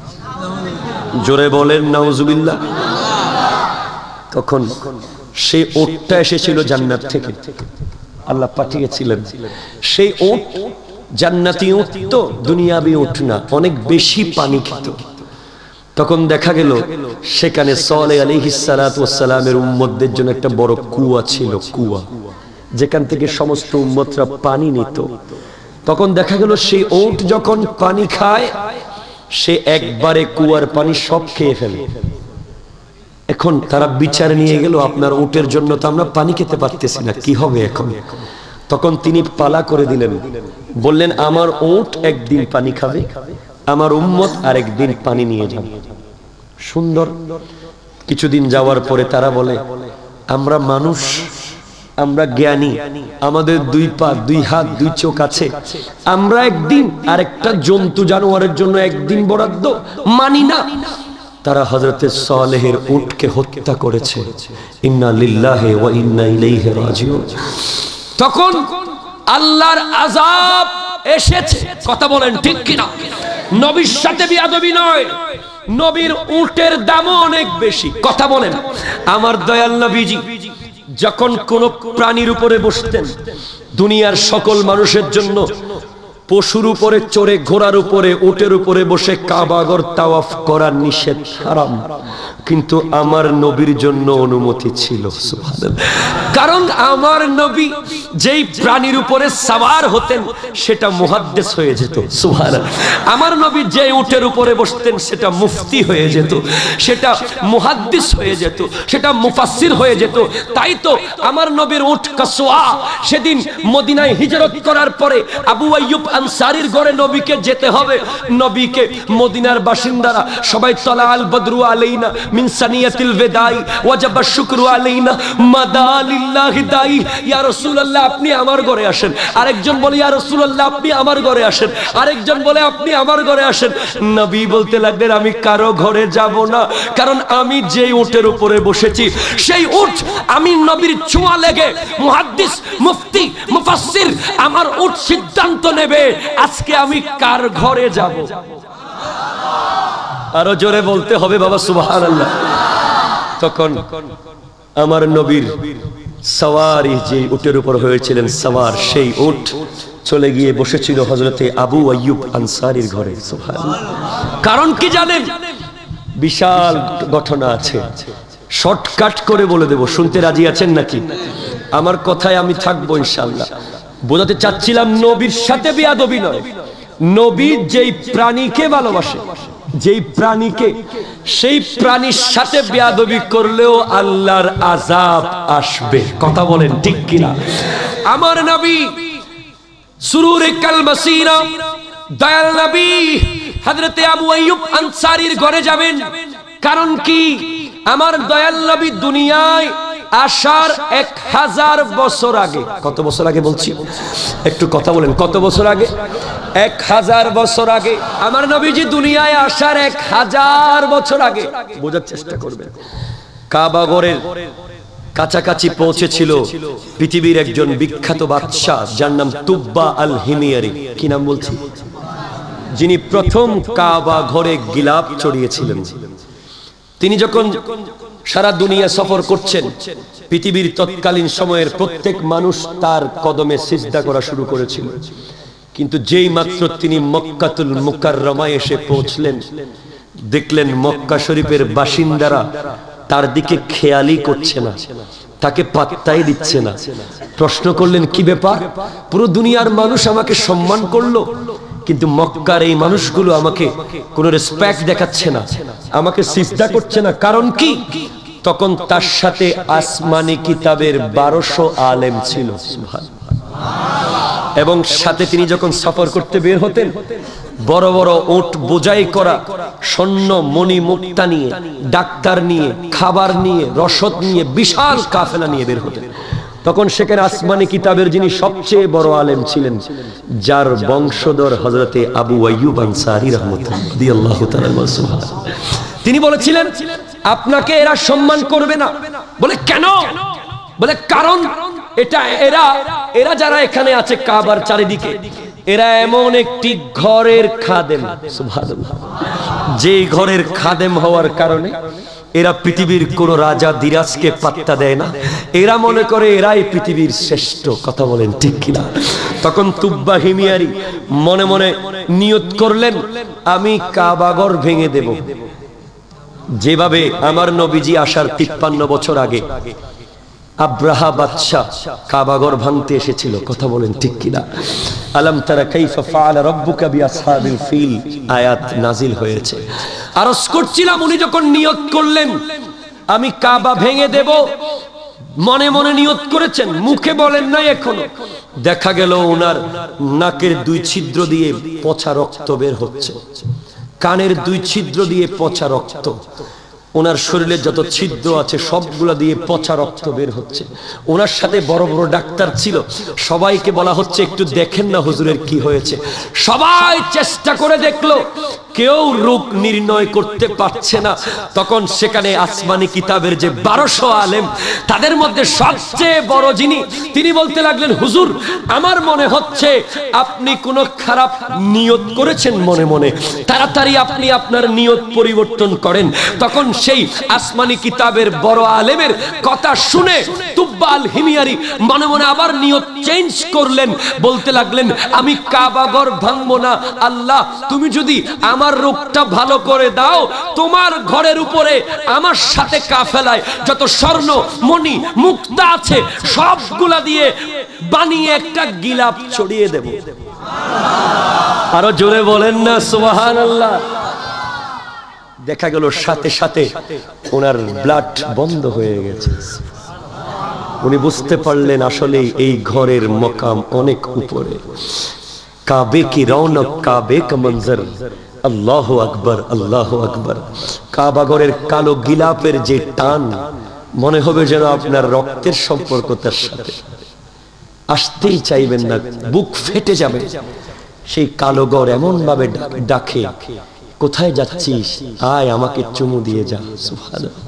জোরে বলেন নাউজুবিল্লাহ। তখন সেই উটটা এসেছিল জান্নাত থেকে, আল্লাহ পাঠিয়েছিলেন। সেই উট জান্নাতি উট তো, দুনিয়াবি উট না, অনেক বেশি পানি খেত। তখন দেখা গেল সেখানে সালেহ আলাইহিস সালাতু ওয়াস সালামের উম্মতদের জন্য একটা বড় কুয়া ছিল, কুয়া যেখান থেকে সমস্ত উম্মতরা পানি নিত। তখন দেখা গেল সেই উট যখন পানি খায়, সে একবারে কুয়ার পানি সব খেয়ে ফেলে। এখন তারা বিচার নিয়ে গেল, আপনার উটের জন্য তো আমরা পানি খেতে পারতেছি না, কি হবে এখন? তখন তিনি পালা করে দিলেন, বললেন আমার উট একদিন পানি খাবে, আমার উম্মত আরেকদিন পানি নিয়ে যাবে। সুন্দর। কিছুদিন যাওয়ার পরে তারা বলে আমরা মানুষ, আমরা জ্ঞানী, আমাদের দুই পা দুই হাত দুই চোখ আছে, আমরা একদিন আরেকটা জন্তু জানোয়ারের জন্য একদিন বরাদ্দ মানি না। তারা হযরতে সালেহের উটকে হত্যা করেছে। ইন্না লিল্লাহি ওয়া ইন্না ইলাইহি রাজিউন। তখন আল্লাহর আযাব এসেছে। কথা বলেন ঠিক কিনা? নবীর সাথে বিয়াদবি নয়, নবীর উটের দামও অনেক বেশি। কথা বলেন, আমার দয়াল নবীজি যখন কোন প্রাণীর উপরে বসতেন, দুনিয়ার সকল মানুষের জন্য পশুর উপরে চড়ে, ঘোড়ার উপরে, উটের উপরে বসে কাবাগর তাওয়াফ করা নিষেধ, হারাম, কিন্তু আমার নবীর জন্য অনুমতি ছিল। সুবহানাল্লাহ। কারণ আমার নবী যেই প্রাণীর উপরে সাওয়ার হতেন সেটা মুহাদ্দিস হয়ে যেত। সুবহানাল্লাহ। আমার নবী যে উটের উপরে বসতেন সেটা মুফতি হয়ে যেত, সেটা মুহাদ্দিস হয়ে যেত, সেটা মুফাসসির হয়ে যেত। তাই তো আমার নবীর উট কাসওয়া সেদিন মদিনায় হিজরত করার পরে আবু আইয়ুব আনসারীর ঘরে নবীকে যেতে হবে। নবীকে মদিনার বাসিন্দারা সবাই তলা আল বদরু আলাইনা মিন সানিয়াতিল ওয়াদাই ওয়াজাবা শুকরু আলাইনা মাদা লিল্লাহি দাই, ইয়া রাসূলুল্লাহ আপনি আমার ঘরে আসেন। আরেকজন বলে ইয়া রাসূলুল্লাহ আপনি আমার ঘরে আসেন। আরেকজন বলে আপনি আমার ঘরে আসেন। নবী বলতে লাগলেন আমি কারো ঘরে যাব না, কারণ আমি যেই উটের উপরে বসেছি সেই উট আমি নবীর ছোঁয়া লেগে মুহাদ্দিস, মুফতি, মুফাসসির আমার উট সিদ্ধান্ত নেবে আজকে আমি কার ঘরে যাব। আরো জোরে বলতে হবে বাবা সুবহানাল্লাহ। তখন আমার নবীর সওয়ারি যে উটের উপর হয়েছিলেন সওয়ার, সেই উট চলে গিয়ে বসেছিল হযরতে আবু আইয়ুব আনসারীর ঘরে। সুবহানাল্লাহ। কারণ কি জানেন? বিশাল ঘটনা আছে, শর্টকাট করে বলে দেব, শুনতে রাজি আছেন নাকি? আমার কথায় আমি থাকবো ইনশাআল্লাহ। বোঝাতে চাচ্ছিলাম নবীর সাথে বেয়াদবি নয়, নবী যেই প্রাণীকে ভালোবাসে, যেই প্রাণীকে, সেই প্রাণীর সাথে বেয়াদবি করলেও আল্লাহর আযাব আসবে। কথা বলেন ঠিক কিনা? আমার নবী সুরুরে কাল মাসিরা দয়াল নবী হযরতে আবু আইয়ুব আনসারীর ঘরে যাবেন। কারণ কি? আমার দয়াল নবী দুনিয়ায় আসার এক হাজার বছর আগে, কত বছর আগে বলছি একটু কথা বলেন, কত বছর আগে? এক হাজার বছর আগে। আমার নবীজি দুনিয়ায় আসার এক হাজার বছর আগে, বোঝার চেষ্টা করবেন, কাবা ঘরের কাছাকাছি পৌঁছেছিল পৃথিবীর একজন বিখ্যাত বাদশা, যার নাম তুব্বা আল হিমিয়ারি। কি নাম বলছি? যিনি প্রথম কাবা ঘরে গিলাপ চড়িয়েছিলেন। তিনি যখন সারা দুনিয়া সফর করছেন, পৃথিবীর তৎকালীন সময়ের প্রত্যেক মানুষ তার কদমে সিজদা করা শুরু করেছিল। কিন্তু যেই মাত্র তিনি মক্কাতুল মুকাররমায় এসে পৌঁছলেন, দেখলেন মক্কা শরীফের বাসিন্দারা তার দিকে খেয়ালই করছে না, তাকে পাত্তাই দিচ্ছে না। প্রশ্ন করলেন কি ব্যাপার? পুরো দুনিয়ার মানুষ আমাকে সম্মান করলো, কিন্তু মক্কার এই মানুষগুলো আমাকে কোনো রেসপেক্ট দেখাচ্ছে না, আমাকে সিজদা করছে না, কারণ কি? তখন তার সাথে আসমানি কিতাবের বারোশো আলেম ছিল। এবং সাথে তিনি যখন সফর করতে বের হতেন, বড় বড় উট বোঝাই করা স্বর্ণ মণি মুক্তা নিয়ে, ডাক্তার নিয়ে, খাবার নিয়ে, রসদ নিয়ে, বিশাল কাফেলা নিয়ে বের হতেন। তখন সেখানে আসমানি কিতাবের যিনি সবচেয়ে বড় আলেম ছিলেন, যার বংশধর হযরতে আবু আইয়ুব আনসারী রাহমাতুল্লাহি তাআলা, তিনি বলেছিলেন আপনাকে এরা সম্মান করবে না। বলে কেন? বলে কারণ এটা এরা এরা যারা এখানে আছে কাবার চারিদিকে, এরা এমন একটি ঘরের খাদেম, সুবহানাল্লাহ, যে ঘরের খাদেম হওয়ার কারণে এরা পৃথিবীর কোন রাজা দিরাজকে পাত্তা দেয় না। এরা মনে করে এরাই পৃথিবীর শ্রেষ্ঠ। কথা বলেন ঠিক কিনা? তখন তুব্বা হিমিয়ারি মনে মনে নিয়ত করলেন আমি কাবাঘর ভেঙে দেব, যেভাবে আমার নবীজি আসার তিপ্পান্ন বছর আগে আব্রাহা বাদশা কাবাঘর ভাঙতে এসেছিল। কথা বলেন ঠিক কিনা? আলাম তারা কাইফা ফাআলা রাব্বুকা বিআসহাবিল ফিল আয়াত নাজিল হয়েছে। আরজ করছিলাম উনি যখন নিয়ত করলেন আমি কাবা ভেঙে দেব, মনে মনে নিয়ত করেছেন, মুখে বলেন নাই এখনো। দেখা গেল ওনার নাকের দুই ছিদ্র দিয়ে পচা রক্ত বের হচ্ছে, কানের দুই ছিদ্র দিয়ে পচা রক্ত, ওনার শরীরে যত ছিদ্র আছে সবগুলা দিয়ে পচা রক্ত বের হচ্ছে। ওনার সাথে বড় বড় ডাক্তার ছিল, সবাইকে বলা হচ্ছে একটু দেখেন না হুজুরের কি হয়েছে। সবাই চেষ্টা করে দেখলো, কেউ রোগ নির্ণয় করতে পারছে না, তখন সেখানে আসমানি কিতাবের যে বারোশো আলেম, তাদের মধ্যে সবচেয়ে বড় যিনি, তিনি বলতে লাগলেন, হুজুর আমার মনে হচ্ছে আপনি কোনো খারাপ নিয়ত করেছেন মনে মনে, তাড়াতাড়ি আপনি আপনার নিয়ত পরিবর্তন করেন। তখন সেই আসমানি কিতাবের বড় আলেমের কথা শুনে তুব্বা আল হিমিয়ারি মনে মনে আবার নিয়ত চেঞ্জ করলেন, বলতে লাগলেন, আমি কাবা ঘর ভাঙবো না, আল্লাহ তুমি যদি আমার রোগটা ভালো করে দাও, তোমার ঘরের উপরে আমার সাথে কাফেলায় যত স্বর্ণ মণি মুক্তা আছে সবগুলা দিয়ে বানিয়ে একটা গিলাপ ছড়িয়ে দেব। আরো জোরে বলেন না সুবহানাল্লাহ। দেখা গেল সাথে সাথে ওনার ব্লাড বন্ধ হয়ে গেছে। উনি বুঝতে পারলেন আসলে এই ঘরের মকাম অনেক উপরে। কাবে কি রৌনক, কাবে কা মঞ্জর, আল্লাহু আকবার, আল্লাহু আকবার। কাবা ঘরের কালো গিলাপের যে টান, মনে হবে যেন আপনার রক্তের সম্পর্ক তার সাথে, আসতেই চাইবেন না, বুক ফেটে যাবে। সেই কালো ঘর এমন ভাবে ডাকে, কোথায় যাচ্ছিস, আয় আমাকে চুমু দিয়ে যা। সুবহানাল্লাহ।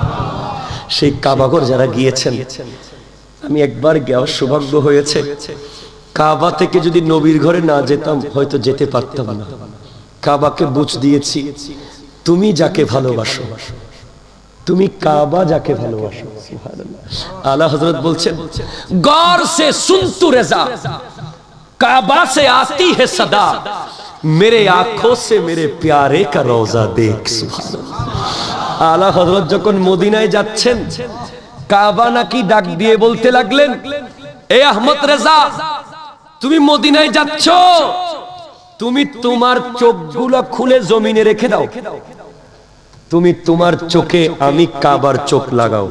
সেই কাবাঘর যারা গিয়েছেন, আমি একবার যাওয়ার সৌভাগ্য হয়েছে, কাবা থেকে যদি নবীর ঘরে না যেতাম হয়তো যেতে পারতাম না। কাবাকে বুঝ দিয়েছি, তুমি যাকে ভালোবাসো, তুমি কাবা যাকে ভালোবাসো। সুবহানাল্লাহ। আলা হযরত বলছেন, গौर से सुन तू रज़ा, काबा से आती है सदा, मेरे आंखों से मेरे प्यारे का रोजा देख। सुबहानाल्लाह। আলা হযরত যখন মদিনায় যাচ্ছেন, কাবা নাকি ডাক দিয়ে বলতে লাগলেন, এ আহমদ রেজা, তুমি মদিনায় যাচ্ছ, তুমি তোমার চোখগুলো খুলে জমিনে রেখে দাও, তুমি তোমার চোখে আমি কাবার চোখ লাগাও।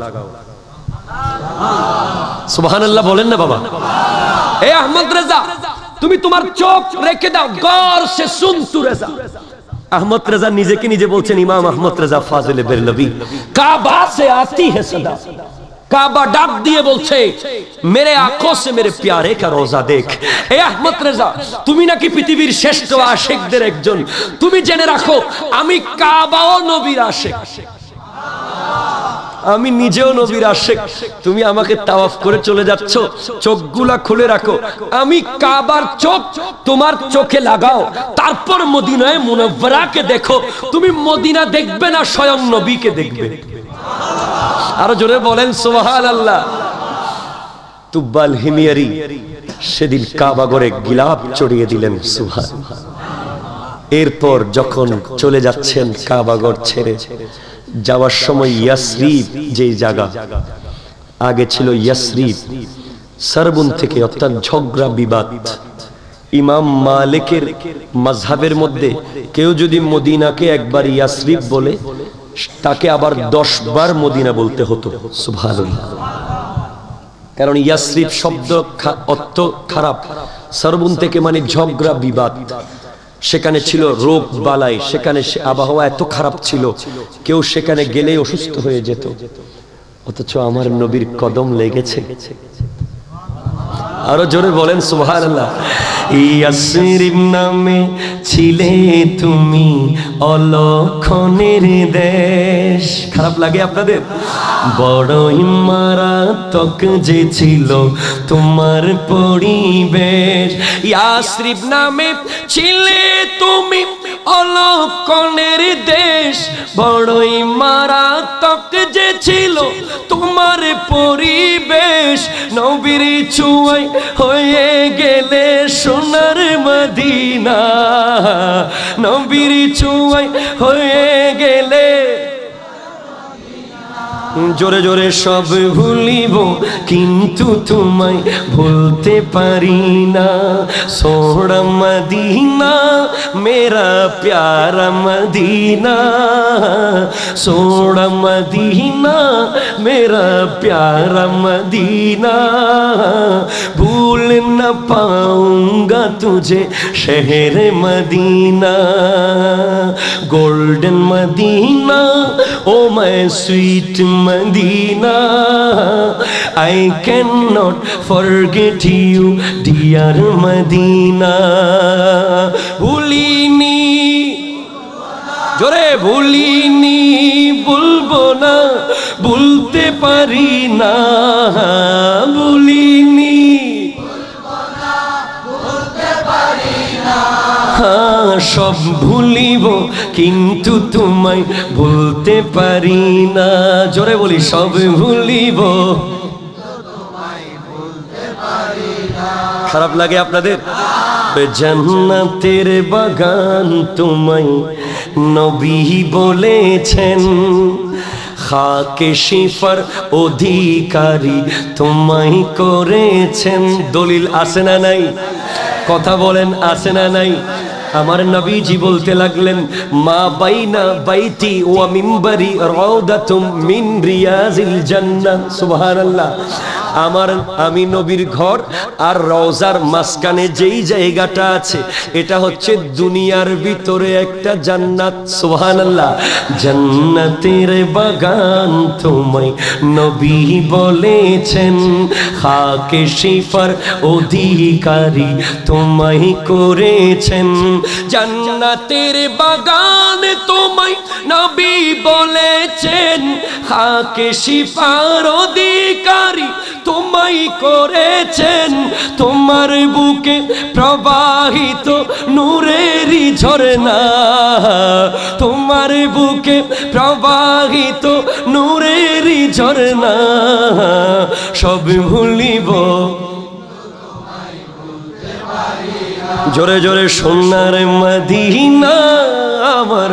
সুবহানাল্লাহ বলেন না বাবা। এ আহমদ রেজা, তুমি তোমার চোখ রেখে দাও, গौर से सुन तू रज़ा। আহমদ রেজা নিজেকে নিজে বলছেন, ইমাম আহমদ রেজা ফাজিলে বেরলভী, কাবা से आती है सदा, কাবা ডাক দিয়ে বলছে, মেরে আঁখোं से मेरे प्यारे का रोजा देख। এ আহমদ রেজা, তুমি নাকি পৃথিবীর শ্রেষ্ঠ আশিকদের একজন, তুমি জেনে রাখো আমি কাবাও নবীর আশিক, আমি নিজেও নবীর আশিক। তুমি আমাকে তাওয়াফ করে চলে যাচ্ছ, চোখগুলা খুলে রাখো, আমি কাবার চোখ তোমার চোখে লাগাও, তারপর মদিনায়ে মুনাওয়ারাকে দেখো। তুমি মদিনা দেখবে না, স্বয়ং নবীকে দেখবে। আরো জোরে বলেন সুবহানাল্লাহ। তুব্বা আল হিমিয়ারি সেদিন কাবা ঘরে গিলাপ চড়িয়ে দিলেন। সুবহানাল্লাহ। এরপর যখন চলে যাচ্ছেন কাবা ঘর ছেড়ে, যাওয়ার সময় ইয়াসরিব যে জায়গা, আগে ছিল ইয়াসরিব, সারবুন থেকে অর্থাৎ ঝগড়া বিবাদ। ইমাম মালিকের মাযহাবের মধ্যে কেউ যদি মদিনাকে একবার ইয়াসরিব বলে, তাকে আবার দশ বার মদিনা বলতে হতো। সুবহানাল্লাহ। কারণ ইয়াসরিব শব্দ অর্থ খারাপ, সারবুন থেকে মানে ঝগড়া বিবাদ। সেখানে ছিল রোগ বালাই, সেখানে আবহাওয়া এত খারাপ ছিল, কেউ সেখানে গেলেই অসুস্থ হয়ে যেত। অথচ আমার নবীর কদম লেগেছে। আরো জোরে বলেন সুবহানাল্লাহ। ইয়াসরিব নামে ছিলে তুমি অলক্ষণের দেশ। খারাপ লাগে আপনাদের? বড়ই মারাত্মক যে ছিল তোমার পরিবেশ। ইয়াসরিব নামে ছিলে তুমি অলক্ষণের দেশ, বড়ই মারাত্মক যে ছিল তোমার পরিবেশ। নবীর ছোঁয়ায় হয়ে গেলে সোনার মদিনা, নবীর ছোঁয়ায় হয়ে গেলে জোরে জোরে সব ভুলিব, কিন্তু তোমায় ভুলতে পারি না। সোহরা মদিনা মেরা প্যারা মদিনা, সোহরা মদিনা মেরা প্যারা মদিনা। ভूल न पाऊंगा तुझे शहर Medina, golden Medina oh my sweet Medina. I cannot forget you dear Medina. भूलिनी জোরে ভুলিনি ভুলবো না ভুলতে পারি না ভুলিনি হ্যাঁ সব ভুলিব কিন্তু তোমায় ভুলতে পারি না জোরে বলি সব ভুলিব খারাপ লাগে আপনাদের জান্নাতের বাগান তোমায় নবী বলেছেন খাকে শিফার অধিকারী তোমায় করেছেন দলিল আছে না নাই কথা বলেন আছে না নাই আমার নবীজি বলতে লাগলেন মা বাইনা বাইতি ওয়া মিম্বরি রাউদাতুম মিন রিয়াজিল জান্নাহ সুবহানাল্লাহ আমার আমি নবীর ঘর আর রওজার মাঝখানে যেই জায়গাটা আছে এটা হচ্ছে দুনিয়ার ভিতরে একটা জান্নাত সুবহানাল্লাহ জান্নাতের বাগান তোমায় নবী বলেছেন খাকে শিফার অধিকারী তোমায় করেছেন জান্নাতের বাগান তোমায় নবী বলেছেন খাকে শিফার অধিকারী তোমায় করেছেন তোমার বুকে প্রবাহিত নূরেরই ঝরনা তোমার বুকে প্রবাহিত নূরেরই ঝরনা সব ভুলিব জোরে জোরে সোনার মদিনা আমার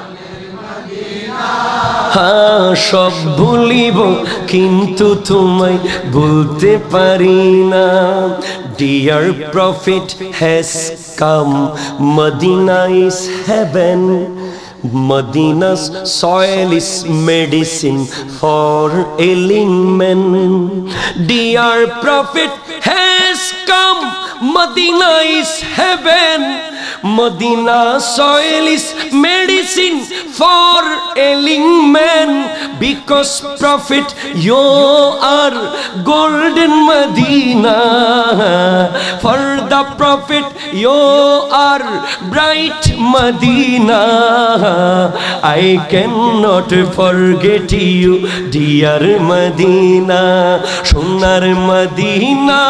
হ্যাঁ সব ভুলিব কিন্তু তোমায় ভুলতে পারি না Dear Prophet has come, Medina is heaven. Medina's soil is medicine for ailing men. Dear Prophet has come, Medina is heaven. Medina soil is medicine for ailing men. Because Prophet, you are golden Medina. For the Prophet, you are bright Medina. I cannot forget you, dear Medina. Sonar Medina.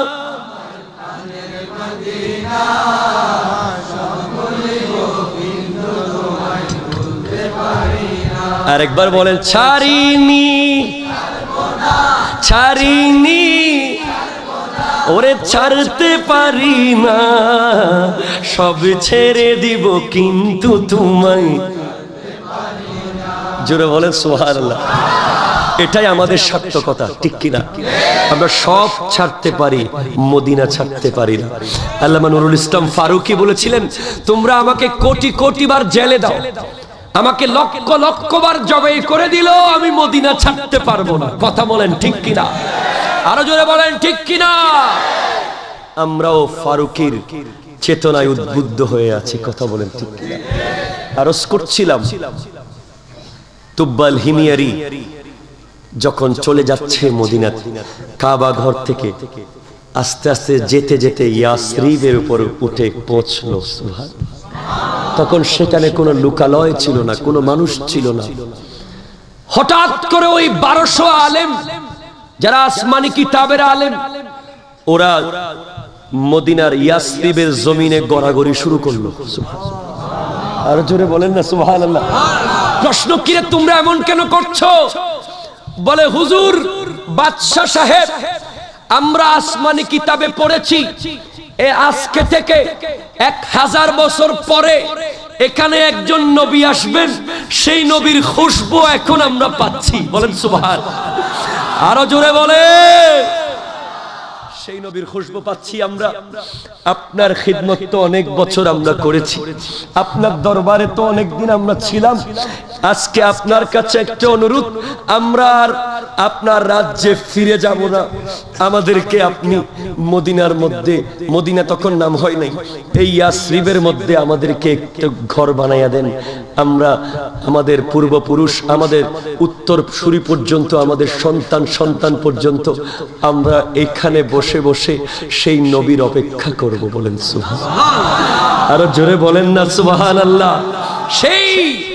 আর একবার বলেন ছাড়িনি ছাড়িনি ওরে ছাড়তে পারি না সব ছেড়ে দিব কিন্তু তোমায় জোরে বলেন সুবহানাল্লাহ এটাই আমাদের সার্থকতা ঠিক কিনা আমরা সব ছাড়তে পারি মদিনা ছাড়তে পারি না আল্লামা নুরুল ইসলাম ফারুকী বলেছিলেন তোমরা আমাকে কোটি কোটি বার জেলে দাও আমাকে লক্ষ লক্ষ বার জবাই করে দিল আমি মদিনা ছাড়তে পারবো না কথা বলেন ঠিক কিনা আরো জোরে বলেন ঠিক কিনা আমরাও ফারুকীর চেতনায় উদ্বুদ্ধ হয়ে আছি কথা বলেন ঠিক কিনা আরজ করছিলাম তুব্বাল হিমিয়ারি যখন চলে যাচ্ছে মদিনাতে কাবা ঘর থেকে আস্তে আস্তে যেতে যেতে ইয়াসরিবের উপর উঠে পৌঁছলো সুবহানাল্লাহ তখন সেখানে কোনো লোকালয় ছিল না কোনো মানুষ ছিল না হঠাৎ করে ওই বারোশো আলেম যারা আসমানি কিতাবের আলেম ওরা মদিনার ইয়াসরিবের জমিনে গড়াগড়ি শুরু করলো সুবহানাল্লাহ আর জোরে বলেন না সুবহানাল্লাহ প্রশ্ন কি রে তোমরা এমন কেন করছো বলে হুজুর বাদশা সাহেব আমরা আসমানি কিতাবে পড়েছি এ আজকে থেকে এক হাজার বছর পরে এখানে একজন নবী আসবেন সেই নবীর খুশবু এখন আমরা পাচ্ছি বলেন সুবহানাল্লাহ আরো জোরে বলে সেই নবীর খুশবু পাচ্ছি আমরা আপনার খিদমত তো অনেক বছর আমরা করেছি আপনার দরবারে তো অনেক দিন আমরা ছিলাম আজকে আপনার কাছে একটা অনুরোধ আমরা আর আপনার রাজ্যে ফিরে যাব না আমাদেরকে আপনি মদিনার মধ্যে মদিনা তখন নাম হয় নাই এই ইয়াসরিবের মধ্যে আমাদেরকে একটা ঘর বানাইয়া দেন আমরা আমাদের পূর্বপুরুষ আমাদের উত্তর সুরি পর্যন্ত আমাদের সন্তান সন্তান পর্যন্ত আমরা এখানে বসে বসে সেই নবীর অপেক্ষা করব বলেন সুবহানাল্লাহ আরো জোরে বলেন না সুবহানাল্লাহ সেই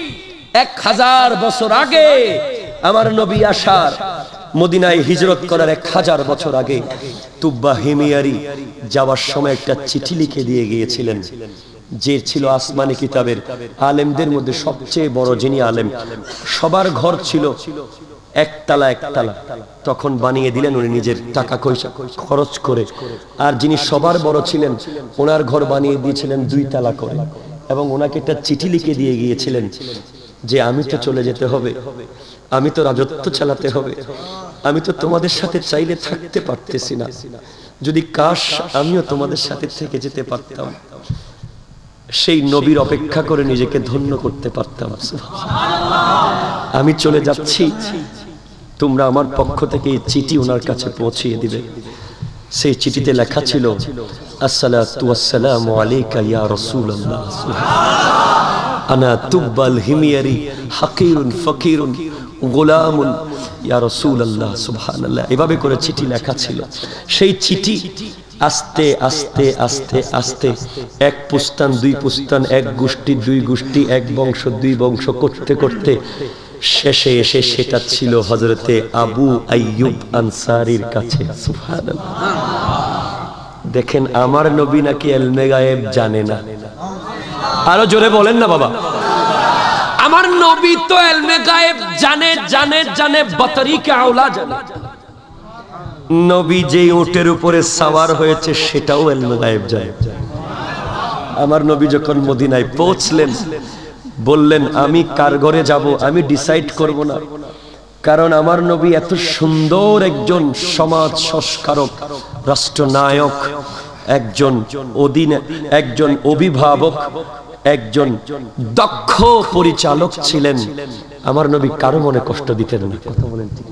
এক হাজার বছর আগে আমার নবী আসার, মদিনায় হিজরত করার এক হাজার বছর আগে তুব্বা হিমিয়ারি যাওয়ার সময় একটা চিঠি লিখে দিয়ে গিয়েছিলেন, যে ছিল আসমানি কিতাবের আলেমদের মধ্যে সবচেয়ে বড় যিনি আলেম। সবার ঘর ছিল একতলা একতলা, তখন বানিয়ে দিলেন উনি নিজের টাকা পয়সা খরচ করে। আর যিনি সবার বড় ছিলেন ওনার ঘর বানিয়ে দিয়েছিলেন দুই তালা করে, এবং ওনাকে একটা চিঠি লিখে দিয়ে গিয়েছিলেন যে আমি তো চলে যেতে হবে, আমি তো রাজত্ব চালাতে হবে, আমি তো তোমাদের সাথে চাইলে থাকতে পারতেছি না, যদি কাশ আমিও তোমাদের সাথে থেকে যেতে পারতাম, সেই নবীর অপেক্ষা করে নিজেকে ধন্য করতে পারতাম। আমি চলে যাচ্ছি, তোমরা আমার পক্ষ থেকে এই চিঠি ওনার কাছে পৌঁছিয়ে দিবে। সেই চিঠিতে লেখা ছিল আসসালাতু ওয়াসসালামু আলাইকা ইয়া রাসূলুল্লাহ, আনা তুব্বাল হিমিয়ারি হাকিরুন ফকিরুন গোলামুন ইয়া রাসূলুল্লাহ, সুবহানাল্লাহ। এভাবে করে চিঠি লেখা ছিল। সেই চিঠি আস্তে আস্তে আস্তে আস্তে এক পুস্তান দুই পুস্তান, এক গোষ্ঠী দুই গোষ্ঠী, এক বংশ দুই বংশ করতে করতে শেষে এসে সেটা ছিল হযরতে আবু আইয়ুব আনসারীর কাছে। সুবহানাল্লাহ। দেখেন আমার নবী নাকি ইলমে গায়েব জানে না। আরো জোরে বলেন না বাবা। আমার নবী তো ইলমে গায়েব জানে জানে জানে বতরিকে আওলা জানে। নবী যে উটের উপরে সওয়ার হয়েছে সেটাও ইলমে গায়েব জানে। আমার নবী যখন মদিনায় পৌঁছলেন বললেন আমি কার ঘরে যাব আমি ডিসাইড করব না, কারণ আমার নবী এত সুন্দর একজন সমাজ সংস্কারক, রাষ্ট্রনায়ক, একজন অধীন একজন অভিভাবক, একজন দক্ষ পরিচালক ছিলেন। আমার নবী কারো মনে কষ্ট দিতেন না। কথা বলেন ঠিক?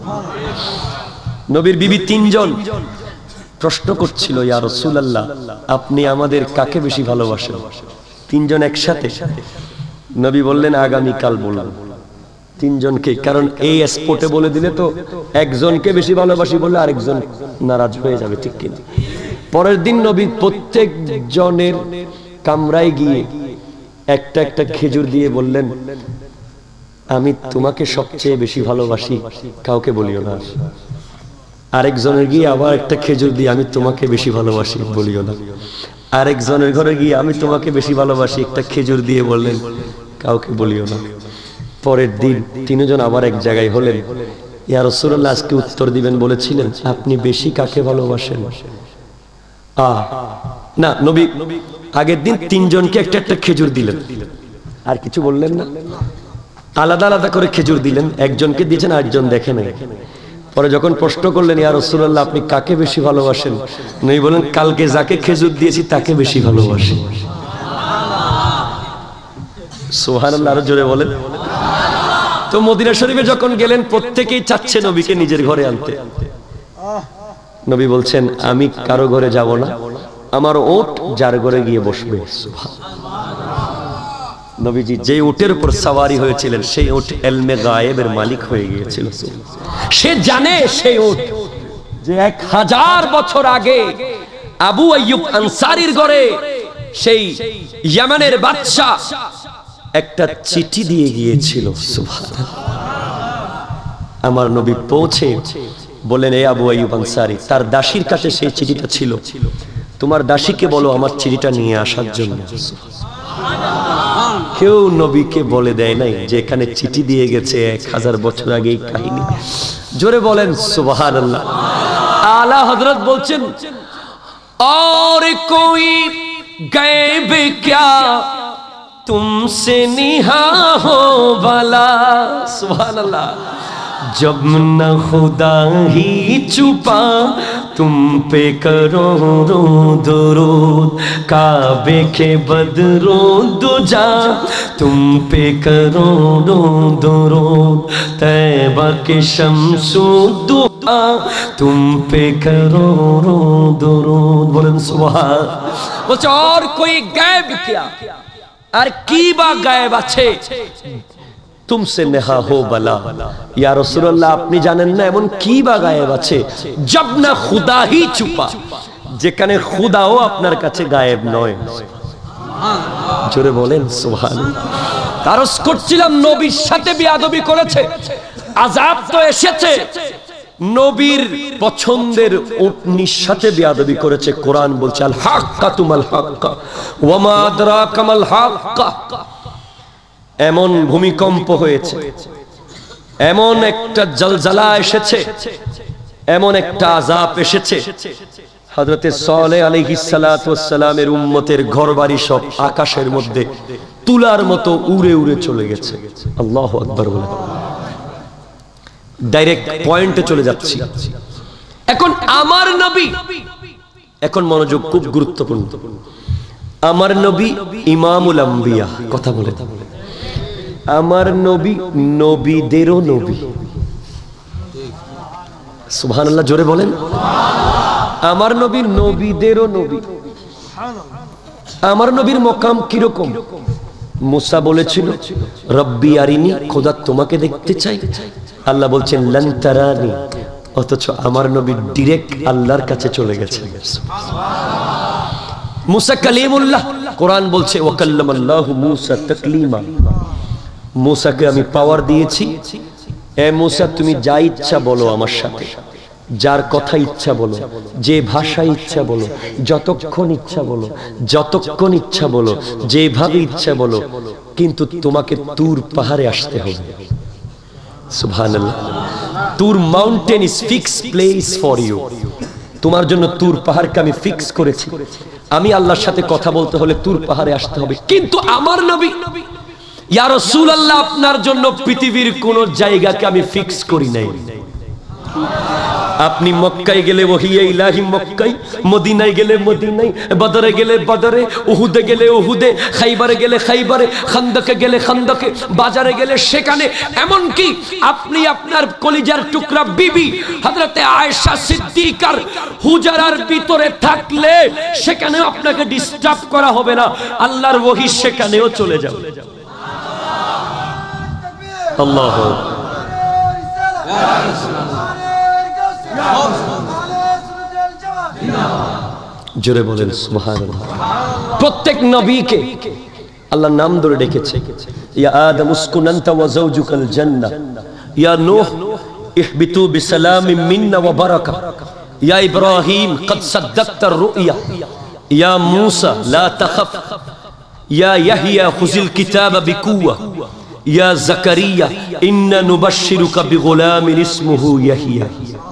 নবীর বিবি তিনজন প্রশ্ন করছিল, ইয়া রাসূলুল্লাহ আপনি আমাদের কাকে বেশি ভালোবাসেন? তিনজন একসাথে। নবী বললেন আগামী কাল বললাম তিনজনকে, কারণ এই স্পটে বলে দিলে তো একজনকে বেশি ভালোবাসি বললে আরেকজন নারাজ হয়ে যাবে, ঠিক কিনা? পরের দিন নবী প্রত্যেক জনের কামরায় গিয়ে একটা একটা খেজুর দিয়ে বললেন আমি তোমাকে সবচেয়ে বেশি ভালোবাসি, কাউকে বলিও না। আরেকজনের গিয়ে আবার একটা খেজুর দিয়ে আমি তোমাকে বেশি ভালোবাসি, বলিও না। আরেকজনের ঘরে গিয়ে আমি তোমাকে বেশি ভালোবাসি, একটা খেজুর দিয়ে বললেন কাউকে বলিও না। পরের দিন তিনজন আবার এক জায়গায় হলেন, ইয়া রাসূলুল্লাহ আজকে উত্তর দিবেন বলেছিলেন, আপনি বেশি কাকে ভালোবাসেন? আ না, নবী আগের দিন তিনজনকে একটা একটা খেজুর দিলেন, আর কিছু বললেন না, আলাদা আলাদা করে খেজুর দিলেন, একজনকে দিয়েছেন আরেকজন দেখে নাই। পরে যখন প্রশ্ন করলেন ইয়া রাসূলুল্লাহ আপনি কাকে বেশি ভালোবাসেন, নবী বলেন কালকে যাকে খেজুর দিয়েছি তাকে বেশি ভালোবাসি। সুবহানাল্লাহ, আরো জোরে বলেন। তো মদিনা শরীফে যখন গেলেন প্রত্যেকেই চাচ্ছে নবীকে নিজের ঘরে আনতে। নবী বলছেন আমি কারো ঘরে যাব না, আমার ওট যার ঘরে গিয়ে বসবে। নবীজি যে উটের উপর সওয়ারি হয়েছিলেন সেই উট ইলমে গায়েবের মালিক হয়ে গিয়েছিল। সে জানে সেই উট যে এক হাজার বছর আগে আবু আইয়ুব আনসারীর ঘরে সেই ইয়ামানের বাদশা একটা চিঠি দিয়ে গিয়েছিল। সুবহানাল্লাহ। আমার নবী পৌঁছে বলেন এ আবু আইয়ুব আনসারী, তার দাসীর কাছে সেই চিঠিটা ছিল, তোমার দাসীকে বলো আমার চিঠিটা নিয়ে আসার জন্য। কেউ নবীকে বলে দেয় নাই যে এখানে চিঠি দিয়ে গেছে এক হাজার বছর আগে এই কাহিনী। জোরে বলেন সুবহানাল্লাহ। আলা হযরত বলছেন और कोई गैब क्या तुमसे निहा हो भला। सुभान अल्लाह। जब न खुदा ही छुपा तुम पे करो रो दुरूद, काबे के बदरो दुजा तुम पे करो रो दुरूद, तैबा के शम्सु दुआ तुम पे करो रो दुरूद। बोलें सुभान। বলছে और कोई गायब क्या, আর কি বা গায়েব আছে तुमसे नेहा हो बला। या रसूलुल्लाह আপনি জানেন না এমন কি বা গায়েব আছে जब ना खुदा ही छुपा, যেখানে খুদাও আপনার কাছে গায়েব নয়। জোরে বলেন সুবহানাল্লাহ। তারস করছিলাম নবীর সাথে বেয়াদবি করেছে, আযাব তো এসেছে, নবীর পছন্দের উটনির সাথে বেয়াদবি করেছে। কোরআন বলছে আল হাক্কা তুমাল হাক্কা ওয়া মা আদরাকা মাল হাক্কা। এমন ভূমিকম্প হয়েছে, এমন একটা জলজলা এসেছে, এমন একটা আযাব এসেছে, হযরতে সালেহ আলাইহিস সালাতু ওয়াস সালামের উম্মতের ঘরবাড়ি সব আকাশের মধ্যে তুলার মতো উড়ে উড়ে চলে গেছে। আল্লাহু আকবার বলে ডাইরেক্ট পয়েন্টে চলে যাচ্ছি। এখন আমার নবী, এখন মনোযোগ খুব গুরুত্বপূর্ণ। আমার নবী ইমামুল আম্বিয়া, কথা বলে, আমার নবী নবীদেরও নবী। সুবহানাল্লাহ, জোরে বলেন। আমার নবী নবীদেরও নবী। আমার নবীর মকাম কিরকম? মুসা বলেছিল রব্বি আরিনি, খোদা তোমাকে দেখতে চাই। আল্লাহ বলছেন লান তারানি, অথচ আমার নবী ডাইরেক্ট আল্লাহর কাছে চলে গেছে। মুসা কালিমুল্লাহ, কোরআন বলছে ওয়া কাল্লামাল্লাহু মুসা তাকলিমা। মুসাকে আমি পাওয়ার দিয়েছি, এ মুসা তুমি যা ইচ্ছা বলো আমার সাথে, যার কথা ইচ্ছা বলো, যে ভাষা ইচ্ছা বলো, যতক্ষণ ইচ্ছা বলো, যতক্ষণ ইচ্ছা বলো, যেভাবে ইচ্ছা বলো, কিন্তু তোমাকে তুর পাহাড়ে আসতে হবে। সুবহানাল্লাহ। Tur mountain is fix place for you. তোমার জন্য তুর পাহাড়কে আমি ফিক্স করেছি। আমি আল্লাহর সাথে কথা বলতে হলে তুর পাহাড়ে আসতে হবে। কিন্তু আমার নবী ইয়া রাসূলুল্লাহ, আপনার জন্য পৃথিবীর কোন জায়গাকে আমি ফিক্স করি নাই। আপনি মক্কায় গেলে ওহিয়ে ইলাহি মক্কায়, মদিনায় গেলে মদিনায়, বদরে গেলে বদরে, উহুদে গেলে উহুদে, খাইবারে গেলে খাইবারে, খান্দকে গেলে খান্দকে, বাজারে গেলে সেখানে। এমন কি আপনি আপনার কলিজার টুকরা বিবি হযরতে আয়েশা সিদ্দিকার হুজরার ভিতরে থাকলে সেখানেও আপনাকে ডিস্টার্ব করা হবে না, আল্লাহর ওহী সেখানেও চলে যাবে। আল্লাহ জোরে বলেন সুবহানাল্লাহ। প্রত্যেক নবীকে আল্লাহ নাম ধরে ডেকেছে। ইয়া আদম উসকুন আনতা ওয়া যাওজুকাল জান্নাহ, ইয়া নূহ ইহবিতু বিসালামিন মিন্না ওয়া বারাকা, ইয়া ইব্রাহিম قد صدقت الرؤيا, ইয়া মূসা লা তাখাফ, ইয়া ইয়াহইয়া খুযিল কিতাবা বিকুওয়া, ইয়া যাকারিয়া ইন্না নুবাশশিরুকা বিগুলামিন ইসমুহু ইয়াহইয়া।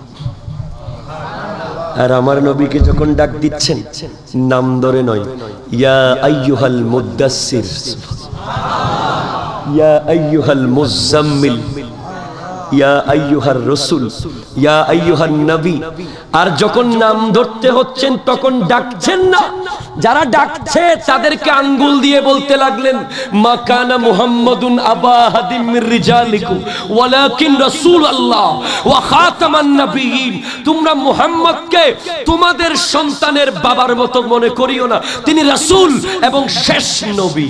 আর আমার নবীকে যখন ডাক দিচ্ছেন নাম ধরে নয়, ইয়া আইয়ুহাল মুদাসসির, ইয়া আইয়ুহাল মুজাম্মিল, ইয়া আইয়ুহার রাসূল, ইয়া আইয়ুহান নবী। আর যখন নাম ধরতে হচ্ছেন তখন ডাকছেন না। যারা ডাকছে তাদেরকে আঙ্গুল দিয়ে বলতে লাগলেন মা কানা মুহাম্মাদুন আবা আহাদিম মির রিজালিকুম ওয়ালাকিন রাসূলুল্লাহ ওয়া খাতামান নবিয়্যিন। তোমরা মুহাম্মদকে তোমাদের সন্তানের বাবার মতো মনে করিও না, তিনি রাসূল এবং শেষ নবী।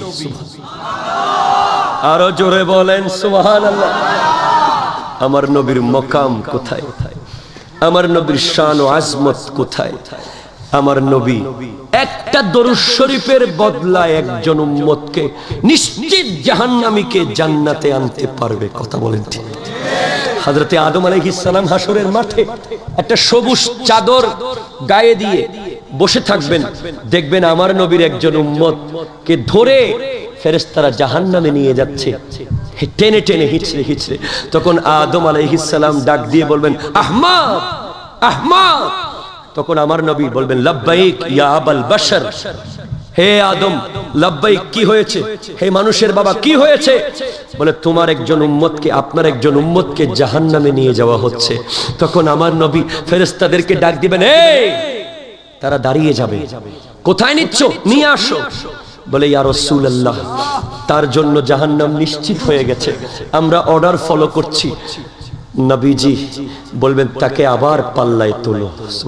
আরো জোরে বলেন সুবহানাল্লাহ। আমার নবীর মকাম কোথায়? আমার নবীর শান ও আজমত কোথায়? আমার নবী একটা দরুদ শরীফের বদলায় একজন উম্মতকে নিশ্চিত জাহান্নামীকে জান্নাতে আনতে পারবে। কথা বলেন ঠিক? হযরতে আদম আলাইহিস সালাম হাসরের মাঠে একটা সবুজ চাদর গায়ে দিয়ে বসে থাকবেন, দেখবেন আমার নবীর একজন উম্মতকে ধরে ফেরেশতারা জাহান্নামে নিয়ে যাচ্ছে, টেনে টেনে হিচড়ে হিচড়ে। তখন আদম আলাইহিস সালাম ডাক দিয়ে বলবেন আহমদ আহমদ। তখন আমার নবী বলবেন লাব্বাইক ইয়া আবাল বাশার। হে আদম লাব্বাইক, কি হয়েছে? হে মানুষের বাবা কি হয়েছে? বলে তোমার একজন উম্মতকে, আপনার একজন উম্মতকে জাহান্নামে নিয়ে যাওয়া হচ্ছে। তখন আমার নবী ফেরেশতাদেরকে ডাক দিবেন, এই তারা দাঁড়িয়ে যাবে, কোথায় নিচ্ছ? নিয়ে আসো। বলে ইয়া রাসূলুল্লাহ, তার জন্য জাহান্নাম নিশ্চিত হয়ে গেছে, আমরা অর্ডার ফলো করছি। নবীজি বলবেন তাকে আবার পাল্লায় তোলো।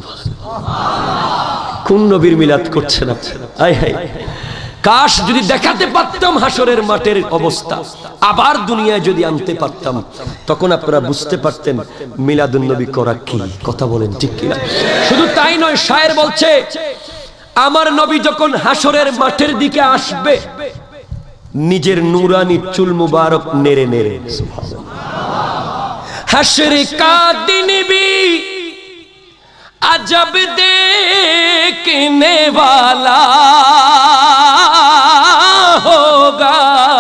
কোন নবীর মিলাদ করছে না? আয় হায়, কাশ যদি দেখাতে পারতাম হাসরের মাঠের অবস্থা, আবার দুনিয়ায় যদি আনতে পারতাম, তখন আপনারা বুঝতে পারতেন মিলাদুন নবী করা কি। কথা বলেন ঠিক কিনা? শুধু তাই নয়, শায়ের বলছে আমার নবী যখন হাসরের মাঠের দিকে আসবে, নিজের নুরানি চুল মুবারক নেড়ে নেড়ে। हश्र का दिन भी अजब देखने वाला होगा,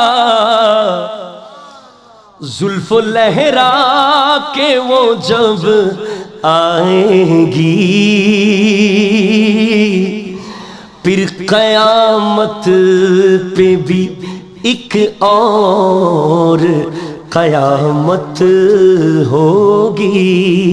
जुल्फ लहरा के वो जब आएगी, फिर कयामत पे भी एक और कयामत होगी।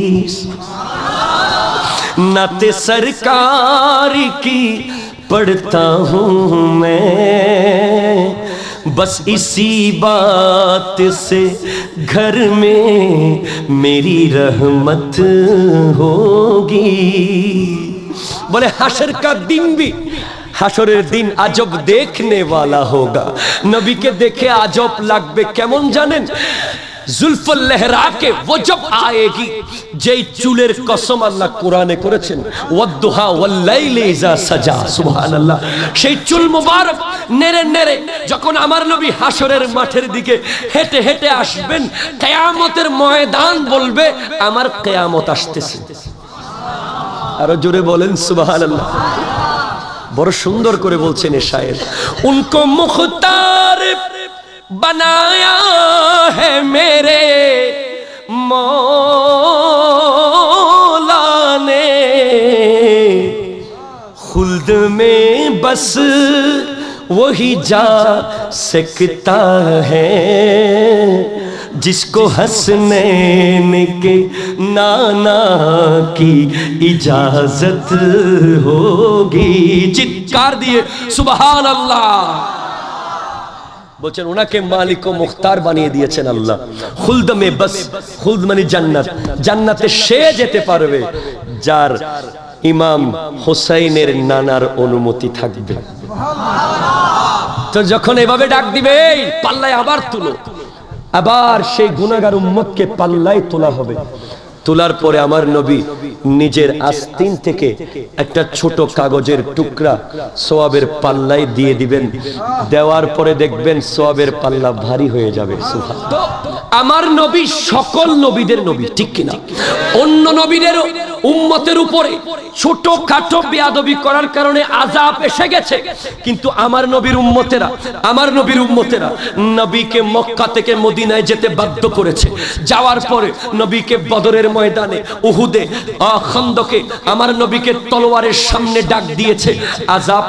नाते सरकार की पढ़ता हूँ मैं, बस इसी बात से घर में मेरी रहमत होगी। बोले हशर का दिन भी, হাসরের দিন আজব দেখনে वाला होगा। नबी के देखे আজব লাগবে কেমন জানেন? जुल्फुल लहरा के वो जब आएगी, যেই চুলের কসম আল্লাহ কোরআনে করেছেন, ওয়াদ্দুহা ওয়াল্লাইলি ইযা সাজা, সুবহানাল্লাহ। সেই চুল মুবারক নেড়ে নেড়ে যখন আমার নবী হাসরের মাঠের দিকে হেঁটে হেঁটে আসবেন, কিয়ামতের ময়দান বলবে আমার কিয়ামত আসতেছে। আরো জোরে বলেন সুবহানাল্লাহ। বড় সুন্দর করে বলছেন এ শায়ের, উनको मुख्तार बनाया है मेरे मौला ने, खुल्द में बस वही जा सकता है, जिसको हसनैन के नाना की इजाजत होगी। चित्कार दिए सुबहान अल्लाह। বলছেন ওনাকে মালিক ও মুখতার বানিয়ে দিয়েছেন আল্লাহ। খুলদ মে বাস, খুলদ মানে জান্নাত, জান্নাতে সে যেতে পারবে যার ইমাম হোসেনের নানার অনুমতি থাকবে। তো যখন এভাবে ডাক দিবে, পাল্লায় আবার তুলো, আবার সেই গুনাহগার উম্মতকে পাল্লায় তোলা হবে। তোলার পরে আমার নবী নিজের আস্তিন থেকে একটা ছোট কাগজের টুকরা সওয়াবের পাল্লায় দিয়ে দিবেন। দেওয়ার পরে দেখবেন সওয়াবের পাল্লা ভারী হয়ে যাবে। সুবহানাল্লাহ। আমার নবী সকল নবীদের নবী, ঠিক কিনা? অন্য নবীদের উম্মতের উপরে ছোট খাটো বেয়াদবি করার কারণে আযাব এসে গেছে, কিন্তু আমার নবীর উম্মতেরা, আমার নবীর উম্মতেরা নবীকে মক্কা থেকে মদিনায় যেতে বাধ্য করেছে। যাওয়ার পরে নবীকে বদরের ময়দানে, উহুদে, খন্দকে আমার নবীকে তলোয়ারের সামনে ডাক দিয়েছে। আযাব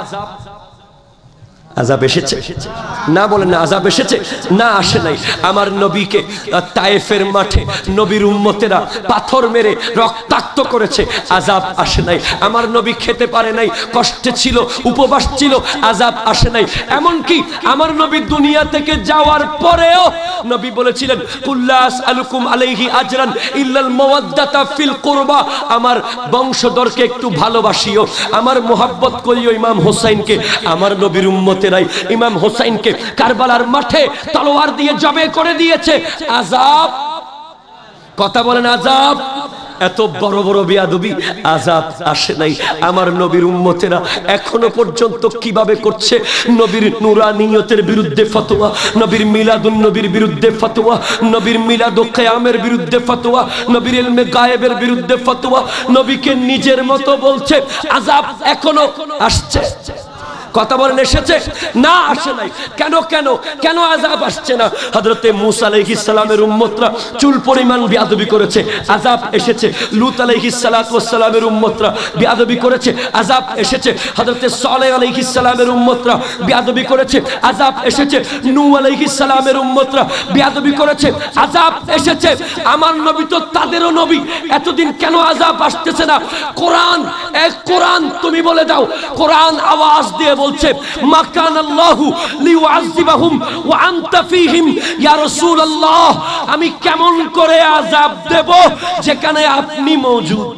আযাব এসেছে না? বলেন না আযাব এসেছে না? আসে নাই। আমার নবীকে তায়েফের মাঠে নবীর উম্মতেরা পাথর মেরে রক্তাক্ত করেছে, আযাব আসে নাই। আমার নবী খেতে পারে নাই, কষ্টে ছিল, উপবাস ছিল, আযাব আসে নাই। এমনকি আমার নবী দুনিয়া থেকে যাওয়ার পরেও নবী বলেছিলেন, কুল্লা আসআলুকুম আলাইহি আজরান ইল্লাল মাওয়াদ্দাতা ফিল কুরবা, আমার বংশধরকে একটু ভালোবাসিও, আমার মোহাব্বত করিও ইমাম হোসেনকে। আমার নবীর উম্মতেরাই ইমাম হোসেনকে কারবালার মাঠে তলোয়ার দিয়ে জবে করে দিয়েছে। আযাব, কথা বলেন আযাব। এত বড় বড় বেয়াদবি, আযাব আসে নাই। আমার নবীর উম্মতেরা এখনো পর্যন্ত কিভাবে করছে? নবীর নুরানিয়তের বিরুদ্ধে ফতোয়া, নবীর মিলাদুন নবীর বিরুদ্ধে ফতোয়া, নবীর মিলাদ ও কিয়ামের বিরুদ্ধে ফতোয়া, নবীর ইলমে গায়েবের বিরুদ্ধে ফতোয়া, নবীকে নিজের মতো বলছে। আযাব এখনো আসছে? কথা বলেন এসেছে না? আসে নাই। কেন কেন কেন আযাব আসছে না? হযরতে মূসা আলাইহিস সালামের উম্মতরা চুল পরিমাণ বেয়াদবি করেছে, আযাব এসেছে। লূত আলাইহিস সালাতু ওয়াস সালামের উম্মতরা বেয়াদবি করেছে, আযাব এসেছে। হযরতে সালেহ আলাইহিস সালামের উম্মতরা বেয়াদবি করেছে, আযাব এসেছে। নূহ আলাইহিস সালামের উম্মতরা বেয়াদবি করেছে, আযাব এসেছে। আমার নবী তো তাদেরও নবী, এতদিন কেন আযাব আসতেছে না? কোরআন, এক কোরআন তুমি বলে দাও। কোরআন আওয়াজ দিয়ে বলছে, মাকানাল্লাহু লিউআযিবাহুম ওয়া আনতা ফীহিম, ইয়া রাসূলুল্লাহ আমি কেমন করে আযাব দেব যেখানে আপনি মওজুদ?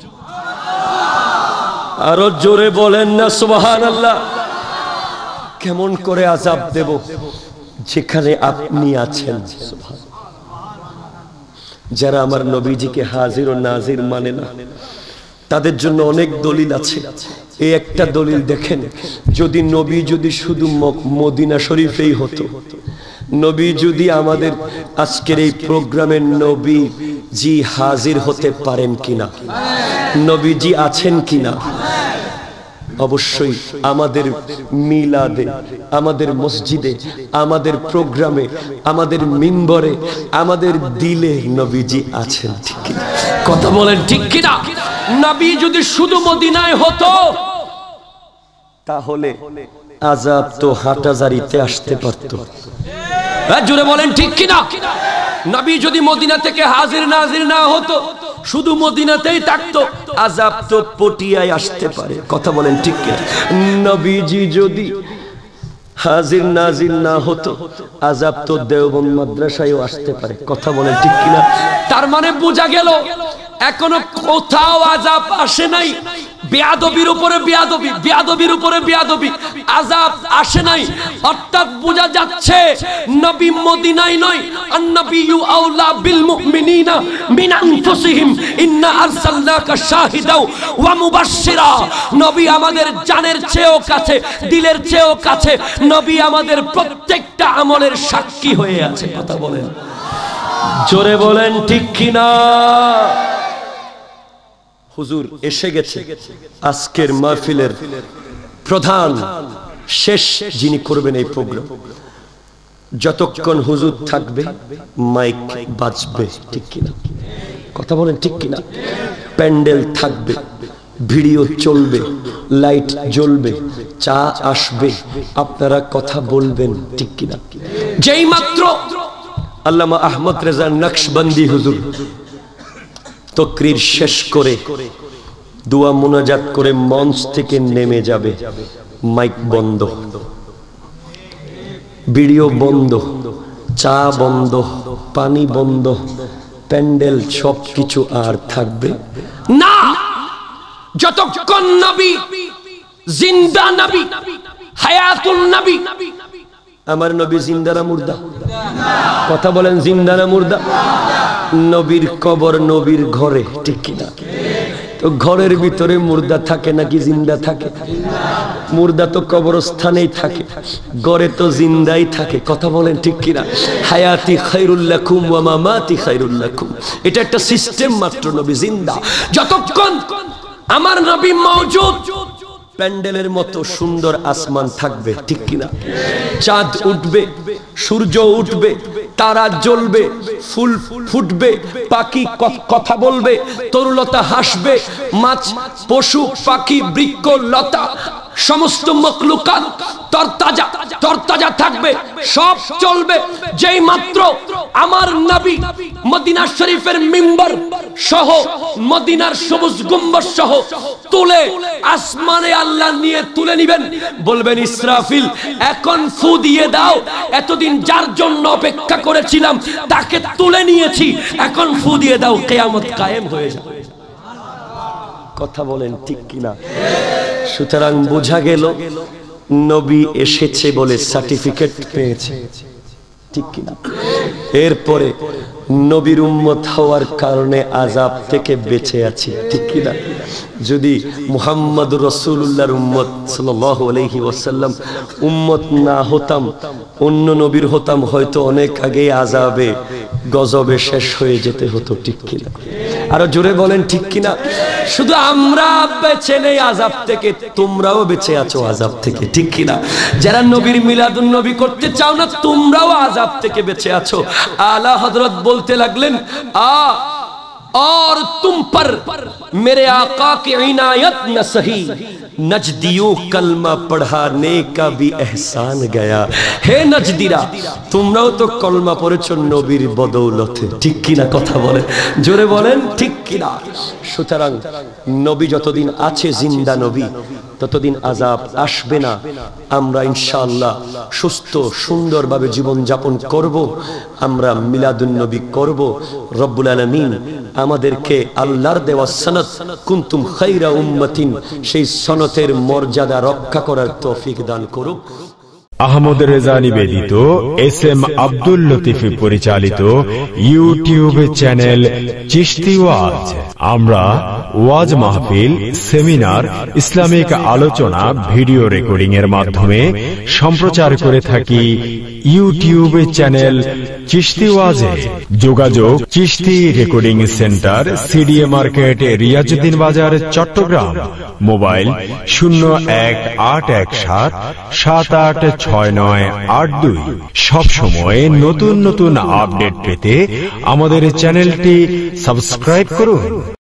আরো জোরে বলেন না সুবহানাল্লাহ। কেমন করে আযাব দেব যেখানে আপনি আছেন? সুবহানাল্লাহ। যারা আমার নবীজিকে হাজির ও নাজির মানে না, তাদের জন্য অনেক দলিল আছে। এই একটা দলিল দেখেন, যদি নবী যদি শুধু মদিনা শরীফেই হতো, নবী যদি আমাদের আজকের এই প্রোগ্রামের নবী জি হাজির হতে পারেন কিনা, নবীজি আছেন কিনা? অবশ্যই আমাদের মিলাদে, আমাদের মসজিদে, আমাদের প্রোগ্রামে, আমাদের মিম্বরে, আমাদের দিলে নবীজি আছেন, ঠিক কিনা? কথা বলেন ঠিক কিনা? নবী যদি শুধু মদিনায় হতো তাহলে আযাব তো হাটাজারিতে আসতে পারত। জোরে বলেন ঠিক কিনা? নবী যদি মদিনা থেকে হাজির নাজির না হতো, শুধু মদিনাতেই থাকতো, আযাব তো পটিয়ায় আসতে পারে। কথা বলেন ঠিক কিনা? নবীজি যদি হাজির নাজির না হতো, আযাব তো দেওবন্দ মাদ্রাসায়ও আসতে পারে। কথা বলেন ঠিক কিনা? তার মানে বোঝা গেল এখনো কোথাও আযাব আসে নাই। বেয়াদবির উপরে বেয়াদবি, বেয়াদবির উপরে বেয়াদবি, আযাব আসে নাই। অর্থাৎ বোঝা যাচ্ছে নবী মদিনায় নয়, আন-নাবিয়্যু আওলা বিল মুমিনিনা মিন আনফুসিহিম ইন্না আরসালনাকা শাহিদাও ওয়া মুবাশশিরা। নবী আমাদের জানের চেয়েও কাছে, দিলের চেয়েও কাছে। নবী আমাদের প্রত্যেকটা আমলের সাক্ষী হয়ে আছে। কথা বলেন, জোরে বলেন ঠিক কিনা? হুজুর এসে গেছে আজকের মাহফিলের প্রধান, শেষ যিনি করবেন এই প্রোগ্রাম। যতক্ষণ হুজুর থাকবে মাইক বাজবে, ঠিক কিনা? কথা বলেন ঠিক কিনা? প্যান্ডেল থাকবে, ভিডিও চলবে, লাইট জ্বলবে, চা আসবে, আপনারা কথা বলবেন, ঠিক কিনা? যেই মাত্র আল্লামা আহমদ রেজা নকশবন্দি হুজুর তকরির শেষ করে দোয়া মুনাজাত করে মঞ্চ থেকে নেমে যাবে, মাইক বন্ধ, ভিডিও বন্ধ, চা বন্ধ, পানি বন্ধ, প্যান্ডেল সবকিছু আর থাকবে না। যতক্ষণ নবী জিন্দা, নবী হায়াতুন নবী। আমার নবী জিন্দা না মুর্দা? কথা বলেন, জিন্দা না মুর্দা? নবীর কবর নবীর ঘরে, ঠিক কিনা? তো ঘরের ভিতরে মুর্দা থাকে নাকি জিন্দা থাকে? মুর্দা তো কবরস্থানেই থাকে, ঘরে তো জিন্দাই থাকে। কথা বলেন ঠিক কিনা? হায়াতি খায়রুল লাকুম ওয়া মামাতি খায়রুল লাকুম, এটা একটা সিস্টেম মাত্র। নবী জিন্দা। যতক্ষণ আমার নবী মওজুদ, প্যান্ডেলের মতো সুন্দর আসমান থাকবে, ঠিক কিনা? চাঁদ উঠবে, সূর্য উঠবে, তারা জ্বলবে, ফুল ফুটবে, পাখি কথা বলবে, তরুলতা হাসবে, মাছ, পশু, পাখি, বৃক্ষ, লতা, সমস্ত মখলুকাত তরতাজা তরতাজা থাকবে, সব চলবে। যেই মাত্র আমার নবী মদিনা শরীফের মিম্বর সহ, মদিনার সবুজ গম্বুজ সহ তুলে আসমানে আল্লাহ নিয়ে তুলে নিবেন, বলবেন ইসরাফিল এখন ফু দিয়ে দাও, এতদিন যার জন্য অপেক্ষা করেছিলাম তাকে তুলে নিয়েছি, এখন ফু দিয়ে দাও, কিয়ামত কায়েম হয়ে যাবে। কথা বলেন ঠিক কিনা? সুতরাং বোঝা গেল নবী এসেছে বলে সার্টিফিকেট পেয়েছে, ঠিক কিনা? এরপরে নবীর উম্মত হওয়ার কারণে আযাব থেকে বেঁচে আছি, ঠিক কিনা? যদি মুহাম্মদুর রাসূলুল্লাহর উম্মত সাল্লাল্লাহু আলাইহি ওয়াসাল্লাম উম্মত না হতাম, অন্য নবীর হতাম, হয়তো অনেক আগে আযাবে গজবে শেষ হয়ে যেতে হতো, ঠিক কিনা? আরো জোরে বলেন ঠিক কিনা? শুধু আমরা বেঁচে নেই আযাব থেকে, তোমরাও বেঁচে আছো আযাব থেকে, ঠিক কিনা? যারা নবীর মিলাদুন নবী করতে চাও না, তোমরাও আযাব থেকে বেঁচে আছো। আলা হযরত বলতে লাগলেন, আ और तुम पर मेरे आका की इनायत न सही, नजदियों कलमा पढ़ाने का भी एहसान गया। हे नजदीरा, তোমরাও তো কলমা পড়েছো নবীর বদৌলতে, ঠিক কিনা? কথা বলেন, জোরে বলেন ঠিক কিনা? সুতরাং নবী যতদিন আছে, জিন্দা নবী, ততদিন আযাব আসবে না। আমরা ইনশাআল্লাহ সুস্থ সুন্দরভাবে জীবন যাপন করব, আমরা মিলাদুন নবী করব। রব্বুল আলামিন আমাদেরকে আল্লাহর দেওয়া সনদ কুনতুম খায়রা উম্মাতিন, সেই সনদের মর্যাদা রক্ষা করার তৌফিক দান করুক। আহমদ রেজা নিবেদিত এস এম আব্দুল লতিফ পরিচালিত ইউটিউব চ্যানেল চিশতি ওয়াজ। আমরা ওয়াজ মাহফিল, সেমিনার, ইসলামিক আলোচনা ভিডিও রেকর্ডিং এর মাধ্যমে সম্প্রচার করে থাকি ইউটিউব চ্যানেল চিশতি ওয়াজে। যোগাযোগ Chishti recording center, CDA market, Riazuddin Bazar, Chittagong. Mobile শূন্য এক আট এক সাত সাত আট ছয় নয় আট দুই। সব সময় নতুন নতুন আপডেট পেতে আমাদের চ্যানেলটি সাবস্ক্রাইব করুন।